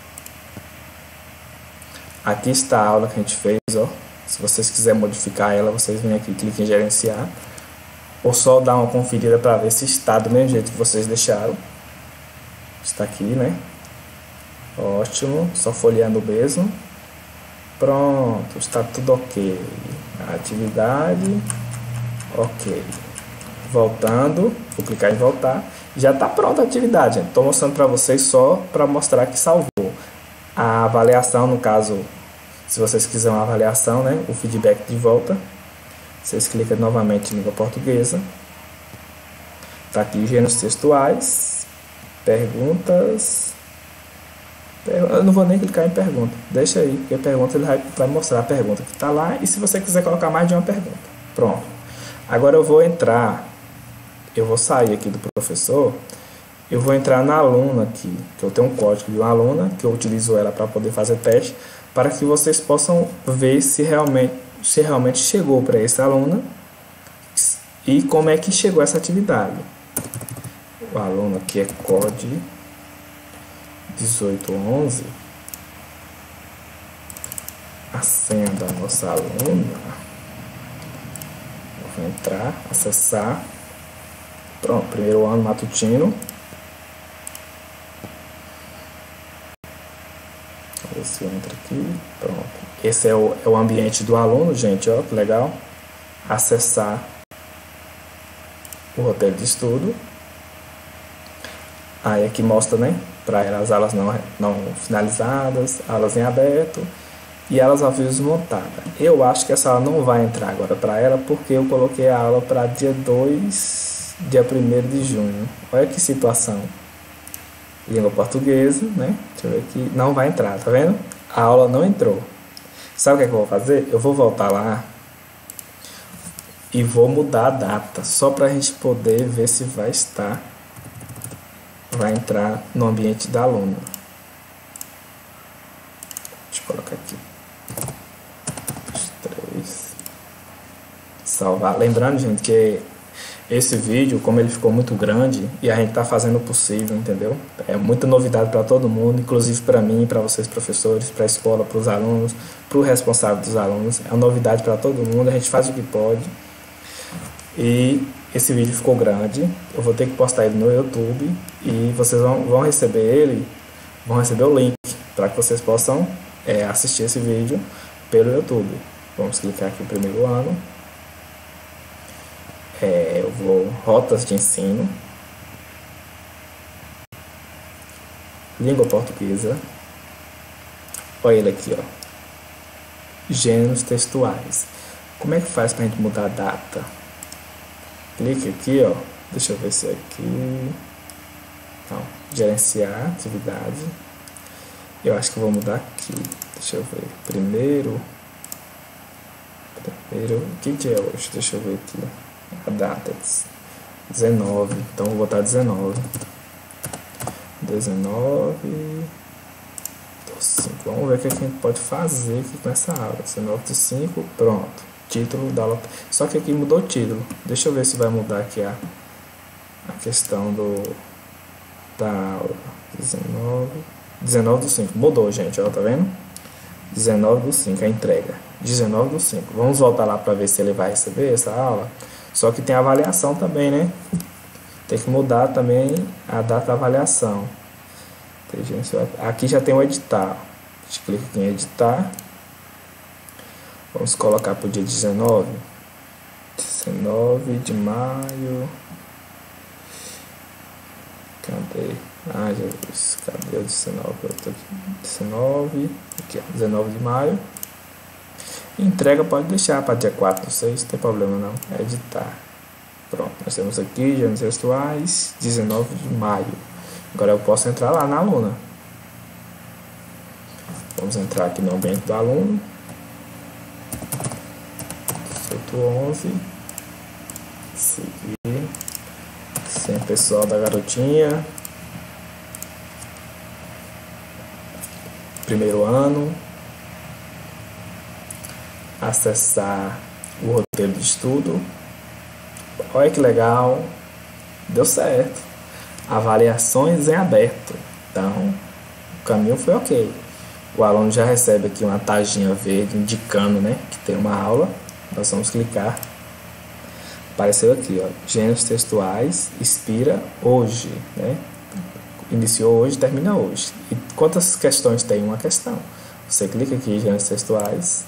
Aqui está a aula que a gente fez, ó. Se vocês quiserem modificar ela, vocês vêm aqui, cliquem em gerenciar. Ou só dar uma conferida para ver se está do mesmo jeito que vocês deixaram. Está aqui, né? Ótimo. Só folheando mesmo. Pronto. Está tudo ok. A atividade. Ok. Voltando. Vou clicar em voltar. Já está pronta a atividade, gente. Estou mostrando para vocês só para mostrar que salvou. A avaliação, no caso, se vocês quiserem uma avaliação, né, o feedback de volta, vocês clicam novamente em língua portuguesa. Está aqui gêneros textuais, perguntas. Eu não vou nem clicar em pergunta, deixa aí, porque a pergunta ele vai, vai mostrar a pergunta que está lá, e se você quiser colocar mais de uma pergunta. Pronto. Agora eu vou entrar, eu vou sair aqui do professor eu vou entrar na aluna aqui, que eu tenho um código de uma aluna, que eu utilizo ela para poder fazer teste, para que vocês possam ver se realmente, se realmente chegou para essa aluna e como é que chegou essa atividade. O aluno aqui é C O D dezoito onze, a senha da nossa aluna. Eu vou entrar, acessar. Pronto, primeiro ano matutino. Vamos ver se eu entro aqui. Pronto. Esse é o, é o ambiente do aluno, gente, ó, que legal. Acessar o roteiro de estudo. Aí aqui mostra, né, para ela as aulas não, não finalizadas, aulas em aberto e aulas ao vivo montadas. Eu acho que essa aula não vai entrar agora para ela, porque eu coloquei a aula para dia dois, dia primeiro de junho. Olha que situação. Língua portuguesa, né? Deixa eu ver aqui. Não vai entrar, tá vendo? A aula não entrou. Sabe o que é que eu vou fazer? Eu vou voltar lá e vou mudar a data, só para a gente poder ver se vai estar, vai entrar no ambiente da aluna. Deixa eu colocar aqui. Dois, três. Salvar. Lembrando, gente, que esse vídeo, como ele ficou muito grande, e a gente está fazendo o possível, entendeu? É muita novidade para todo mundo, inclusive para mim, para vocês professores, para a escola, para os alunos, para o responsável dos alunos. É uma novidade para todo mundo, a gente faz o que pode. E esse vídeo ficou grande, eu vou ter que postar ele no YouTube e vocês vão, vão receber ele, vão receber o link para que vocês possam é, assistir esse vídeo pelo YouTube. Vamos clicar aqui no primeiro ano. É, eu vou rotas de ensino, língua portuguesa. Olha ele aqui, ó, gêneros textuais. Como é que faz para a gente mudar a data? Clique aqui, ó, deixa eu ver se é aqui, não, gerenciar atividade. Eu acho que eu vou mudar aqui, deixa eu ver, primeiro, primeiro, que dia é hoje? Deixa eu ver aqui. A data dezenove, então vou botar dezenove dezenove do cinco. Vamos ver o que a gente pode fazer aqui com essa aula. dezenove do cinco, pronto, título da aula. Só que aqui mudou o título. Deixa eu ver se vai mudar aqui a, a questão do da aula. dezenove, dezenove do cinco, mudou, gente, ó, tá vendo? dezenove do cinco, a entrega dezenove do cinco. Vamos voltar lá para ver se ele vai receber essa aula. Só que tem avaliação também, né? Tem que mudar também a data da avaliação. Aqui já tem o editar. A gente clica aqui em editar. Vamos colocar para o dia dezenove. dezenove de maio. Cadê? Ah, Jesus. Cadê o dezenove? Eu tô aqui. dezenove. Aqui, ó, dezenove de maio. Entrega pode deixar para dia quatro do seis, não tem problema não, é editar. Pronto, nós temos aqui gêneros textuais, dezenove de maio. Agora eu posso entrar lá na aluna. Vamos entrar aqui no ambiente do aluno. dezoito onze. Seguir. Sem pessoal da garotinha. Primeiro ano. Acessar o roteiro de estudo. Olha que legal, deu certo. Avaliações em aberto. Então, o caminho foi ok. O aluno já recebe aqui uma taginha verde indicando, né, que tem uma aula. Nós vamos clicar. Apareceu aqui, ó, gêneros textuais, expira hoje, né? Iniciou hoje, termina hoje. E quantas questões tem? Uma questão. Você clica aqui em gêneros textuais.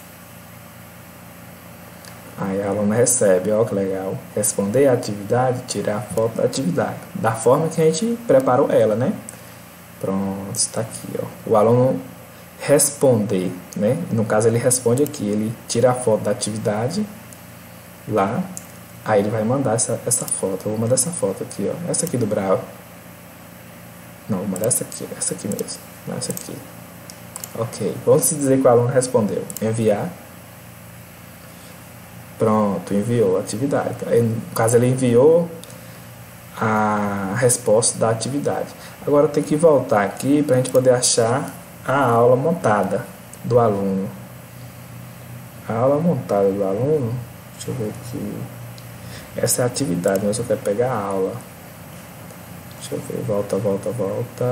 Aí a aluna recebe, ó que legal, responder a atividade, tirar a foto da atividade, da forma que a gente preparou ela, né? Pronto, está aqui, ó. O aluno responder, né? No caso ele responde aqui, ele tira a foto da atividade lá, aí ele vai mandar essa, essa foto. Eu vou mandar essa foto aqui, ó. Essa aqui do Bravo. Não, vou mandar essa aqui, essa aqui mesmo. Não, essa aqui. Ok, vamos dizer que o aluno respondeu. Enviar. Pronto, enviou a atividade. Aí, no caso, ele enviou a resposta da atividade. Agora tem que voltar aqui para a gente poder achar a aula montada do aluno. A aula montada do aluno, deixa eu ver aqui. Essa é a atividade, mas eu quero pegar a aula. Deixa eu ver, volta, volta, volta.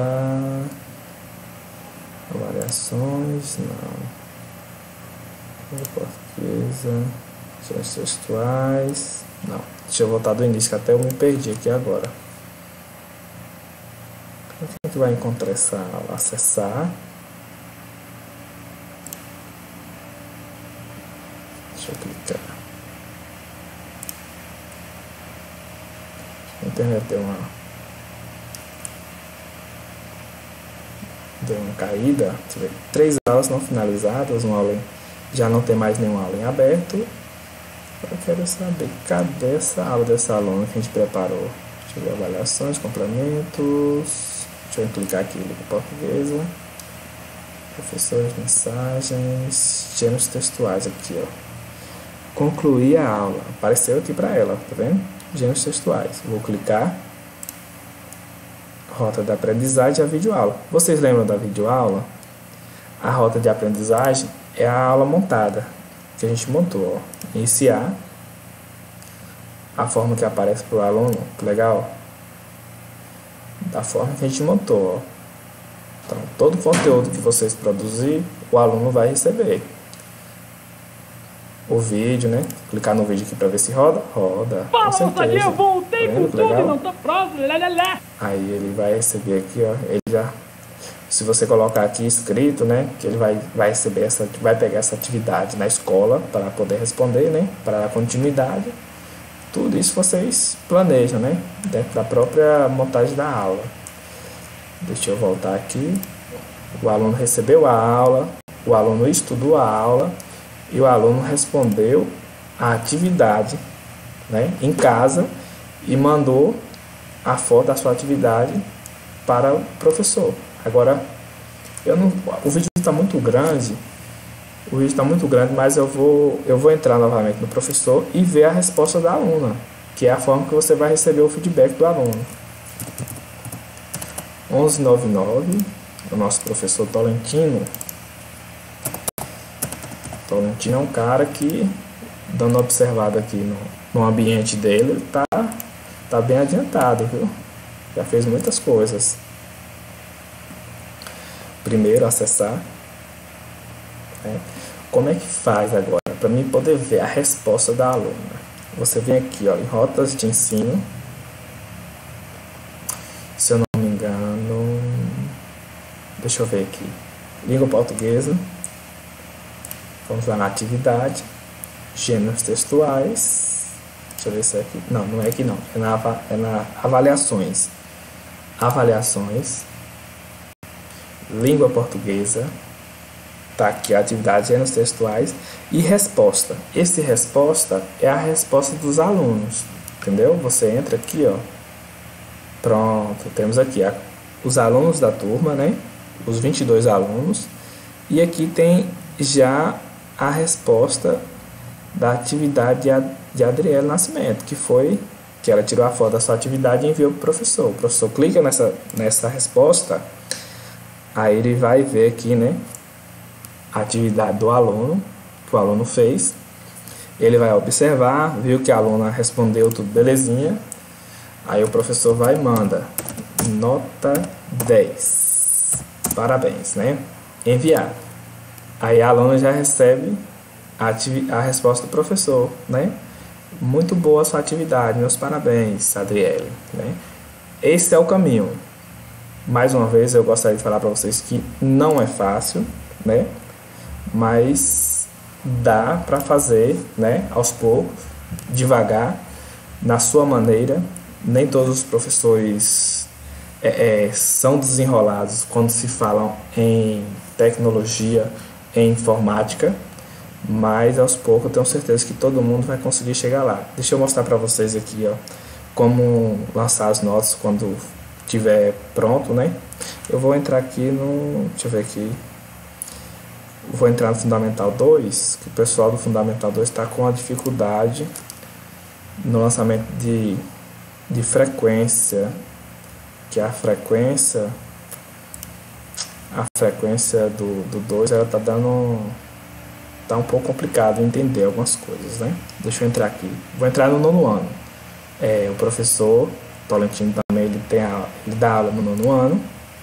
Variações, não. Portuguesa, ações textuais, não. Deixa eu voltar do início, que até eu me perdi aqui agora. Quem é que vai encontrar essa aula? Acessar. Deixa eu clicar. A internet deu uma deu uma caída. Deixa eu ver. Três aulas não finalizadas, uma aula em, já não tem mais nenhuma aula em aberto. Eu quero saber, cadê essa aula dessa aluna que a gente preparou? Deixa eu ver, avaliações, complementos. Deixa eu clicar aqui, língua portuguesa. Professores, mensagens, gêneros textuais aqui, ó. Concluir a aula. Apareceu aqui para ela, tá vendo? Gêneros textuais. Vou clicar. Rota de aprendizagem e a videoaula. Vocês lembram da videoaula? A rota de aprendizagem é a aula montada que a gente montou, ó. Iniciar, a forma que aparece para o aluno, que legal, da forma que a gente montou, ó. Então, todo o conteúdo que vocês produzir, o aluno vai receber. O vídeo, né? Clicar no vídeo aqui para ver se roda, roda. Fala, moçadinha, eu voltei tá com tudo e não tô pronto, lá, lá, lá. Aí ele vai receber aqui, ó, ele já... Se você colocar aqui escrito, né, que ele vai, vai receber essa, vai pegar essa atividade na escola para poder responder, né, para dar continuidade. Tudo isso vocês planejam, né, dentro da própria montagem da aula. Deixa eu voltar aqui. O aluno recebeu a aula, o aluno estudou a aula e o aluno respondeu a atividade, né, em casa e mandou a foto da sua atividade para o professor. Agora, eu não, o vídeo está muito grande, o vídeo está muito grande, mas eu vou, eu vou entrar novamente no professor e ver a resposta da aluna, que é a forma que você vai receber o feedback do aluno. onze noventa e nove, o nosso professor Tolentino. Tolentino é um cara que, dando uma observada aqui no, no ambiente dele, ele tá, tá bem adiantado, viu? Já fez muitas coisas. Primeiro, acessar. Né? Como é que faz agora? Para mim poder ver a resposta da aluna. Você vem aqui, ó, em rotas de ensino. Se eu não me engano... Deixa eu ver aqui. Língua portuguesa. Vamos lá na atividade. Gêneros textuais. Deixa eu ver se é aqui. Não, não é aqui não. É na, é na avaliações. Avaliações. Língua portuguesa, tá aqui a atividade, gêneros textuais e resposta. Esse resposta é a resposta dos alunos, entendeu? Você entra aqui, ó, pronto, temos aqui a, os alunos da turma, né? Os vinte e dois alunos, e aqui tem já a resposta da atividade de, de Adriele Nascimento, que foi que ela tirou a foto da sua atividade e enviou para o professor. O professor clica nessa, nessa resposta. Aí ele vai ver aqui, né, a atividade do aluno, que o aluno fez. Ele vai observar, viu que a aluna respondeu tudo belezinha. Aí o professor vai e manda nota dez. Parabéns, né? Enviar. Aí a aluna já recebe a, a resposta do professor, né? Muito boa a sua atividade, meus parabéns, Adriele, né? Esse é o caminho. Mais uma vez, eu gostaria de falar para vocês que não é fácil, né? Mas dá para fazer, né? Aos poucos, devagar, na sua maneira. Nem todos os professores é, é, são desenrolados quando se falam em tecnologia, em informática, mas aos poucos eu tenho certeza que todo mundo vai conseguir chegar lá. Deixa eu mostrar para vocês aqui, ó, como lançar as notas quando tiver pronto, né? Eu vou entrar aqui no... Deixa eu ver aqui. Vou entrar no Fundamental dois, que o pessoal do Fundamental dois está com a dificuldade no lançamento de, de frequência, que a frequência, a frequência do do dois, ela tá dando, tá um pouco complicado entender algumas coisas, né? Deixa eu entrar aqui. Vou entrar no nono ano. É, o professor Tolentino também, ele tem a, ele dá aula no nono ano.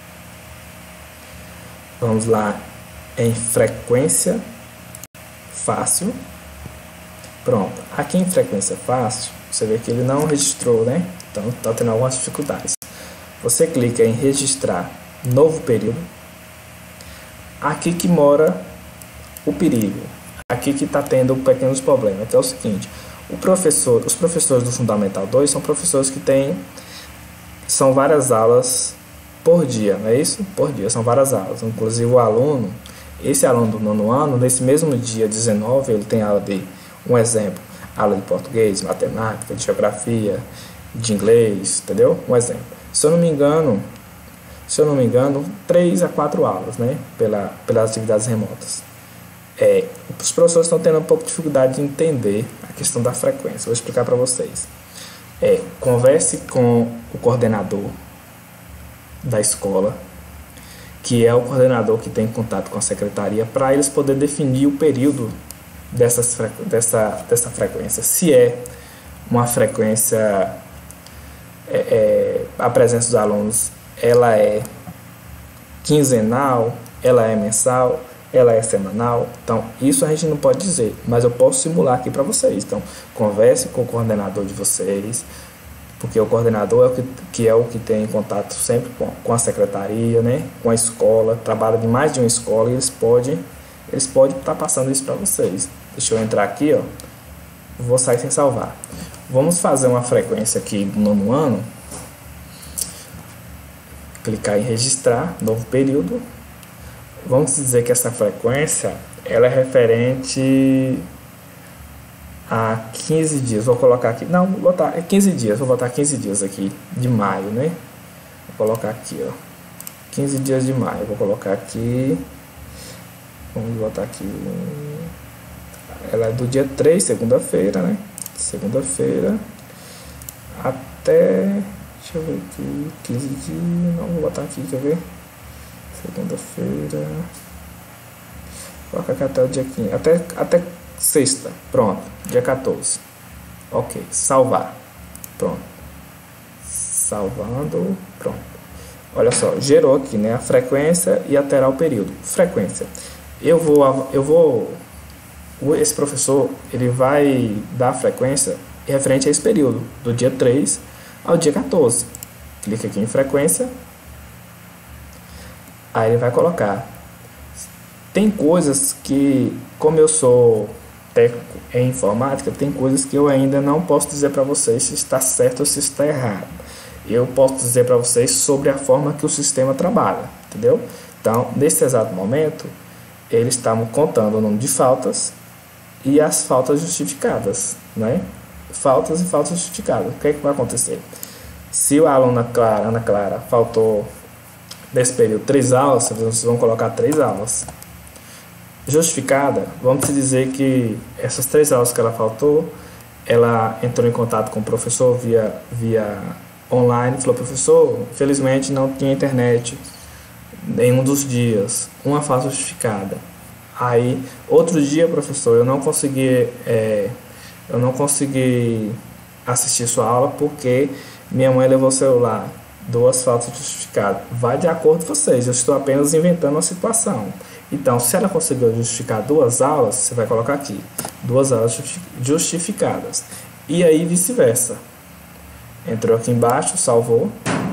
Vamos lá em frequência fácil. Pronto. Aqui em frequência fácil, você vê que ele não registrou, né? Então está tendo algumas dificuldades. Você clica em registrar novo período. Aqui que mora o perigo. Aqui que está tendo pequenos problemas, que é o seguinte: o professor, os professores do Fundamental dois são professores que têm, são várias aulas por dia, não é isso? Por dia, são várias aulas. Inclusive o aluno, esse aluno do nono ano, nesse mesmo dia dezenove, ele tem aula de, um exemplo, aula de português, matemática, de geografia, de inglês, entendeu? Um exemplo. Se eu não me engano, se eu não me engano, três a quatro aulas, né? Pela, pelas atividades remotas. É, os professores estão tendo um pouco de dificuldade de entender a questão da frequência. Vou explicar para vocês. É, converse com o coordenador da escola, que é o coordenador que tem contato com a secretaria, para eles poderem definir o período dessas frequ... dessa, dessa frequência. Se é uma frequência, é, é, a presença dos alunos, ela é quinzenal, ela é mensal, ela é semanal. Então, isso a gente não pode dizer, mas eu posso simular aqui para vocês. Então, converse com o coordenador de vocês, porque o coordenador é o que, que é o que tem contato sempre com, com a secretaria, né? Com a escola, trabalha de mais de uma escola, e eles podem eles podem estar passando isso para vocês. Deixa eu entrar aqui, ó. Vou sair sem salvar. Vamos fazer uma frequência aqui do nono ano. Clicar em registrar, novo período. Vamos dizer que essa frequência, ela é referente a quinze dias. Vou colocar aqui, não, vou botar, é quinze dias, vou botar quinze dias aqui, de maio, né? Vou colocar aqui, ó, quinze dias de maio, vou colocar aqui, vamos botar aqui, ela é do dia três, segunda-feira, né? Segunda-feira, até, deixa eu ver aqui, quinze dias, não, vou botar aqui, quer ver? Segunda-feira, vou colocar aqui até o dia quinze, até, até sexta, pronto, dia quatorze. Ok, salvar. Pronto. Salvando, pronto. Olha só, gerou aqui, né, a frequência e alterar o período. Frequência. Eu vou eu vou esse professor, ele vai dar a frequência referente a esse período, do dia três ao dia quatorze. Clica aqui em frequência. Aí ele vai colocar. Tem coisas que, como eu sou técnico em informática, tem coisas que eu ainda não posso dizer para vocês se está certo ou se está errado. Eu posso dizer para vocês sobre a forma que o sistema trabalha, entendeu? Então, nesse exato momento, eles estavam contando o número de faltas e as faltas justificadas, né? Faltas e faltas justificadas. O que é que vai acontecer? Se a aluna Clara, Ana Clara, faltou nesse período três aulas, vocês vão colocar três aulas. Justificada, vamos dizer que essas três aulas que ela faltou, ela entrou em contato com o professor via, via online, falou: professor, infelizmente não tinha internet em um dos dias, uma falta justificada. Aí, outro dia, professor, eu não consegui, é, eu não consegui assistir sua aula porque minha mãe levou o celular. Duas faltas justificadas. Vai de acordo com vocês, eu estou apenas inventando uma situação. Então, se ela conseguiu justificar duas aulas, você vai colocar aqui, duas aulas justificadas. E aí vice-versa. Entrou aqui embaixo, salvou.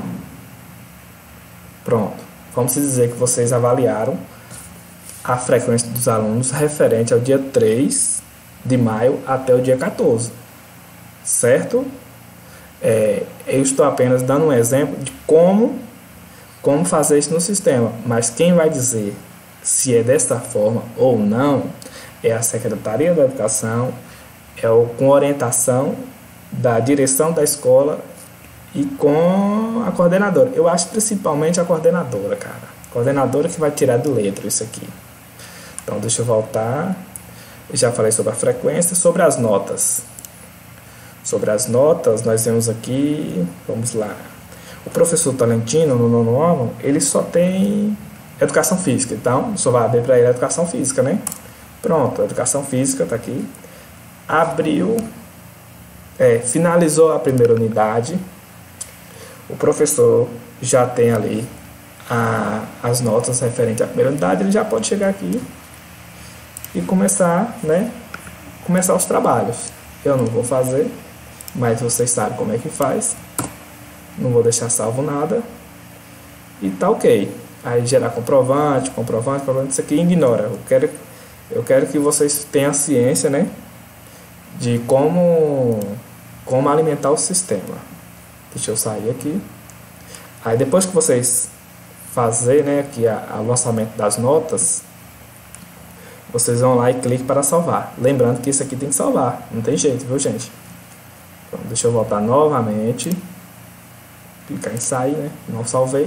Pronto. Vamos dizer que vocês avaliaram a frequência dos alunos referente ao dia três de maio até o dia quatorze. Certo? É, eu estou apenas dando um exemplo de como, como fazer isso no sistema. Mas quem vai dizer se é desta forma ou não é a Secretaria da Educação, é o, com orientação da direção da escola e com a coordenadora. Eu acho principalmente a coordenadora, cara. A coordenadora que vai tirar do letra isso aqui. Então, deixa eu voltar. Eu já falei sobre a frequência, sobre as notas. sobre as notas, nós vemos aqui, vamos lá, o professor Talentino, no nono ano, ele só tem educação física, então só vai abrir para ele a educação física, né? Pronto, a educação física está aqui, abriu, é, finalizou a primeira unidade, o professor já tem ali a, as notas referentes à primeira unidade, ele já pode chegar aqui e começar, né, começar os trabalhos. Eu não vou fazer, mas vocês sabem como é que faz. Não vou deixar salvo nada. E tá ok. Aí gerar comprovante, comprovante, comprovante, isso aqui ignora. Eu quero, eu quero que vocês tenham ciência, né, de como, como alimentar o sistema. Deixa eu sair aqui. Aí depois que vocês fazerem, né, aqui o lançamento das notas, vocês vão lá e cliquem para salvar. Lembrando que isso aqui tem que salvar. Não tem jeito, viu, gente? Então, deixa eu voltar novamente. Clicar em sair, né? Não salvei.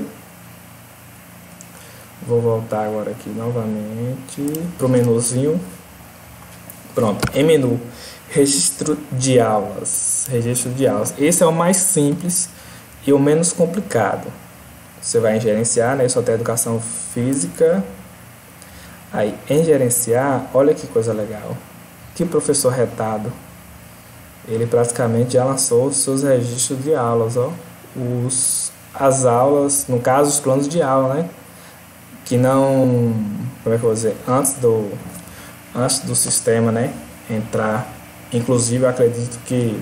Vou voltar agora aqui novamente para o menuzinho. Pronto. Em menu, registro de aulas. Registro de aulas. Esse é o mais simples e o menos complicado. Você vai em gerenciar, né? Só tem educação física. Aí, em gerenciar, olha que coisa legal. Que professor retado. Ele praticamente já lançou os seus registros de aulas, ó. Os, as aulas, no caso, os planos de aula, né? Que não, como é que eu vou dizer? Antes do, antes do sistema, né, entrar. Inclusive, eu acredito que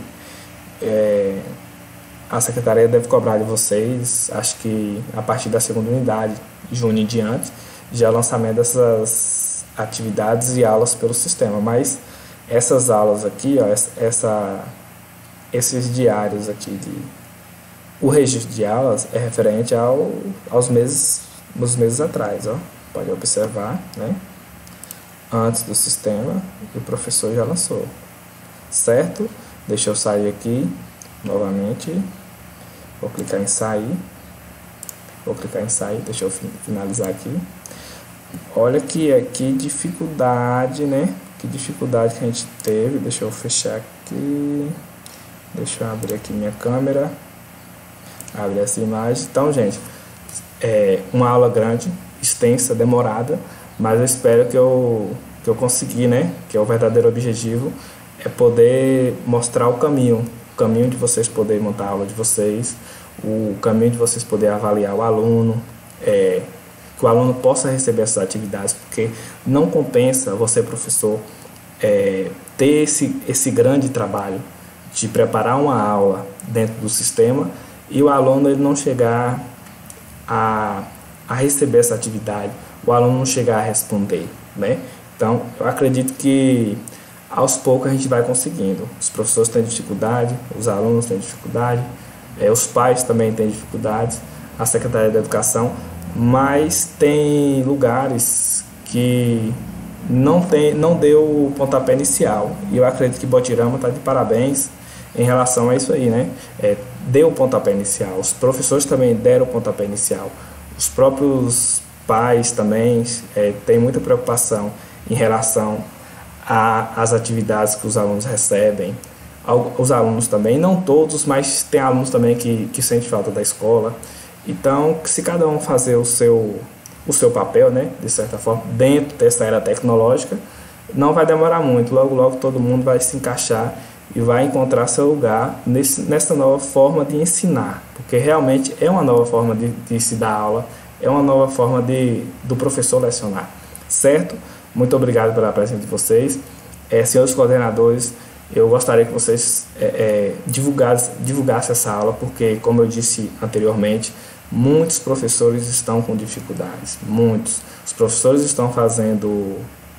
é, a secretaria deve cobrar de vocês, acho que a partir da segunda unidade, junho em diante, já o lançamento dessas atividades e aulas pelo sistema, mas essas aulas aqui, ó, essa, esses diários aqui, de, o registro de aulas é referente ao, aos meses, nos meses atrás, ó, pode observar, né, antes do sistema, e o professor já lançou, certo? Deixa eu sair aqui, novamente, vou clicar em sair, vou clicar em sair, deixa eu finalizar aqui. Olha que, que dificuldade, né? Que dificuldade que a gente teve. Deixa eu fechar aqui. Deixa eu abrir aqui minha câmera. Abrir essa imagem. Então, gente, é uma aula grande, extensa, demorada, mas eu espero que eu, que eu consegui, né? Que é o verdadeiro objetivo, é poder mostrar o caminho. O caminho de vocês poderem montar a aula de vocês, o caminho de vocês poderem avaliar o aluno, é, que o aluno possa receber essas atividades, porque não compensa você, professor, é, ter esse, esse grande trabalho de preparar uma aula dentro do sistema e o aluno ele não chegar a, a receber essa atividade, o aluno não chegar a responder, né? Então, eu acredito que aos poucos a gente vai conseguindo. Os professores têm dificuldade, os alunos têm dificuldade, é, os pais também têm dificuldades, a Secretaria da Educação, mas tem lugares que não, tem, não deu o pontapé inicial. E eu acredito que Botirama está de parabéns em relação a isso aí, né? É, deu o pontapé inicial, os professores também deram o pontapé inicial, os próprios pais também é, têm muita preocupação em relação às atividades que os alunos recebem. Os alunos também, não todos, mas tem alunos também que, que sentem falta da escola. Então, se cada um fazer o seu, o seu papel, né, de certa forma, dentro dessa era tecnológica, não vai demorar muito. Logo, logo todo mundo vai se encaixar e vai encontrar seu lugar nesse, nessa nova forma de ensinar, porque realmente é uma nova forma de, de se dar aula, é uma nova forma de, do professor lecionar, certo? Muito obrigado pela presença de vocês. É, senhores coordenadores, eu gostaria que vocês é, é, divulgassem, divulgassem essa aula, porque, como eu disse anteriormente, muitos professores estão com dificuldades, muitos. Os professores estão fazendo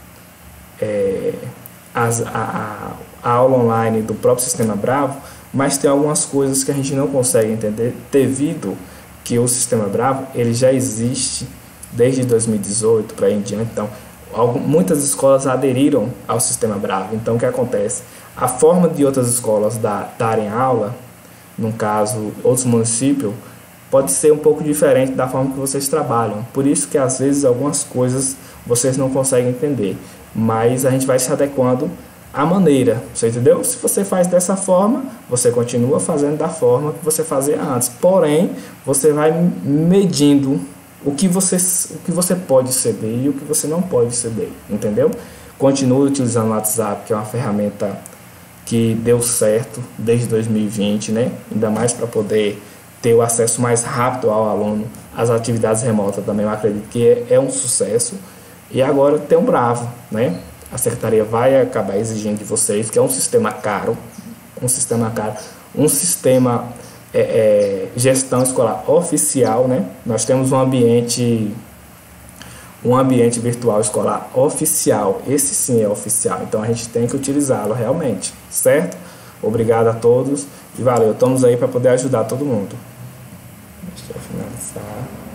é, as, a, a aula online do próprio Sistema Bravo, mas tem algumas coisas que a gente não consegue entender, devido que o Sistema Bravo ele já existe desde dois mil e dezoito para aí em diante. Então, muitas escolas aderiram ao Sistema Bravo. Então, o que acontece? A forma de outras escolas da, darem aula, no caso, outros municípios, pode ser um pouco diferente da forma que vocês trabalham. Por isso que, às vezes, algumas coisas vocês não conseguem entender. Mas a gente vai se adequando a maneira, você entendeu? Se você faz dessa forma, você continua fazendo da forma que você fazia antes, porém, você vai medindo o que você, o que você pode ceder e o que você não pode ceder, entendeu? Continue utilizando o WhatsApp, que é uma ferramenta que deu certo desde dois mil e vinte, né? Ainda mais para poder ter o acesso mais rápido ao aluno. As atividades remotas também eu acredito que é, é um sucesso. E agora tem um Bravo, né? A secretaria vai acabar exigindo de vocês, que é um sistema caro, um sistema caro, um sistema é, é, gestão escolar oficial, né? Nós temos um ambiente, um ambiente virtual escolar oficial, esse sim é oficial, então a gente tem que utilizá-lo realmente, certo? Obrigado a todos e valeu, estamos aí para poder ajudar todo mundo. Deixa eu finalizar.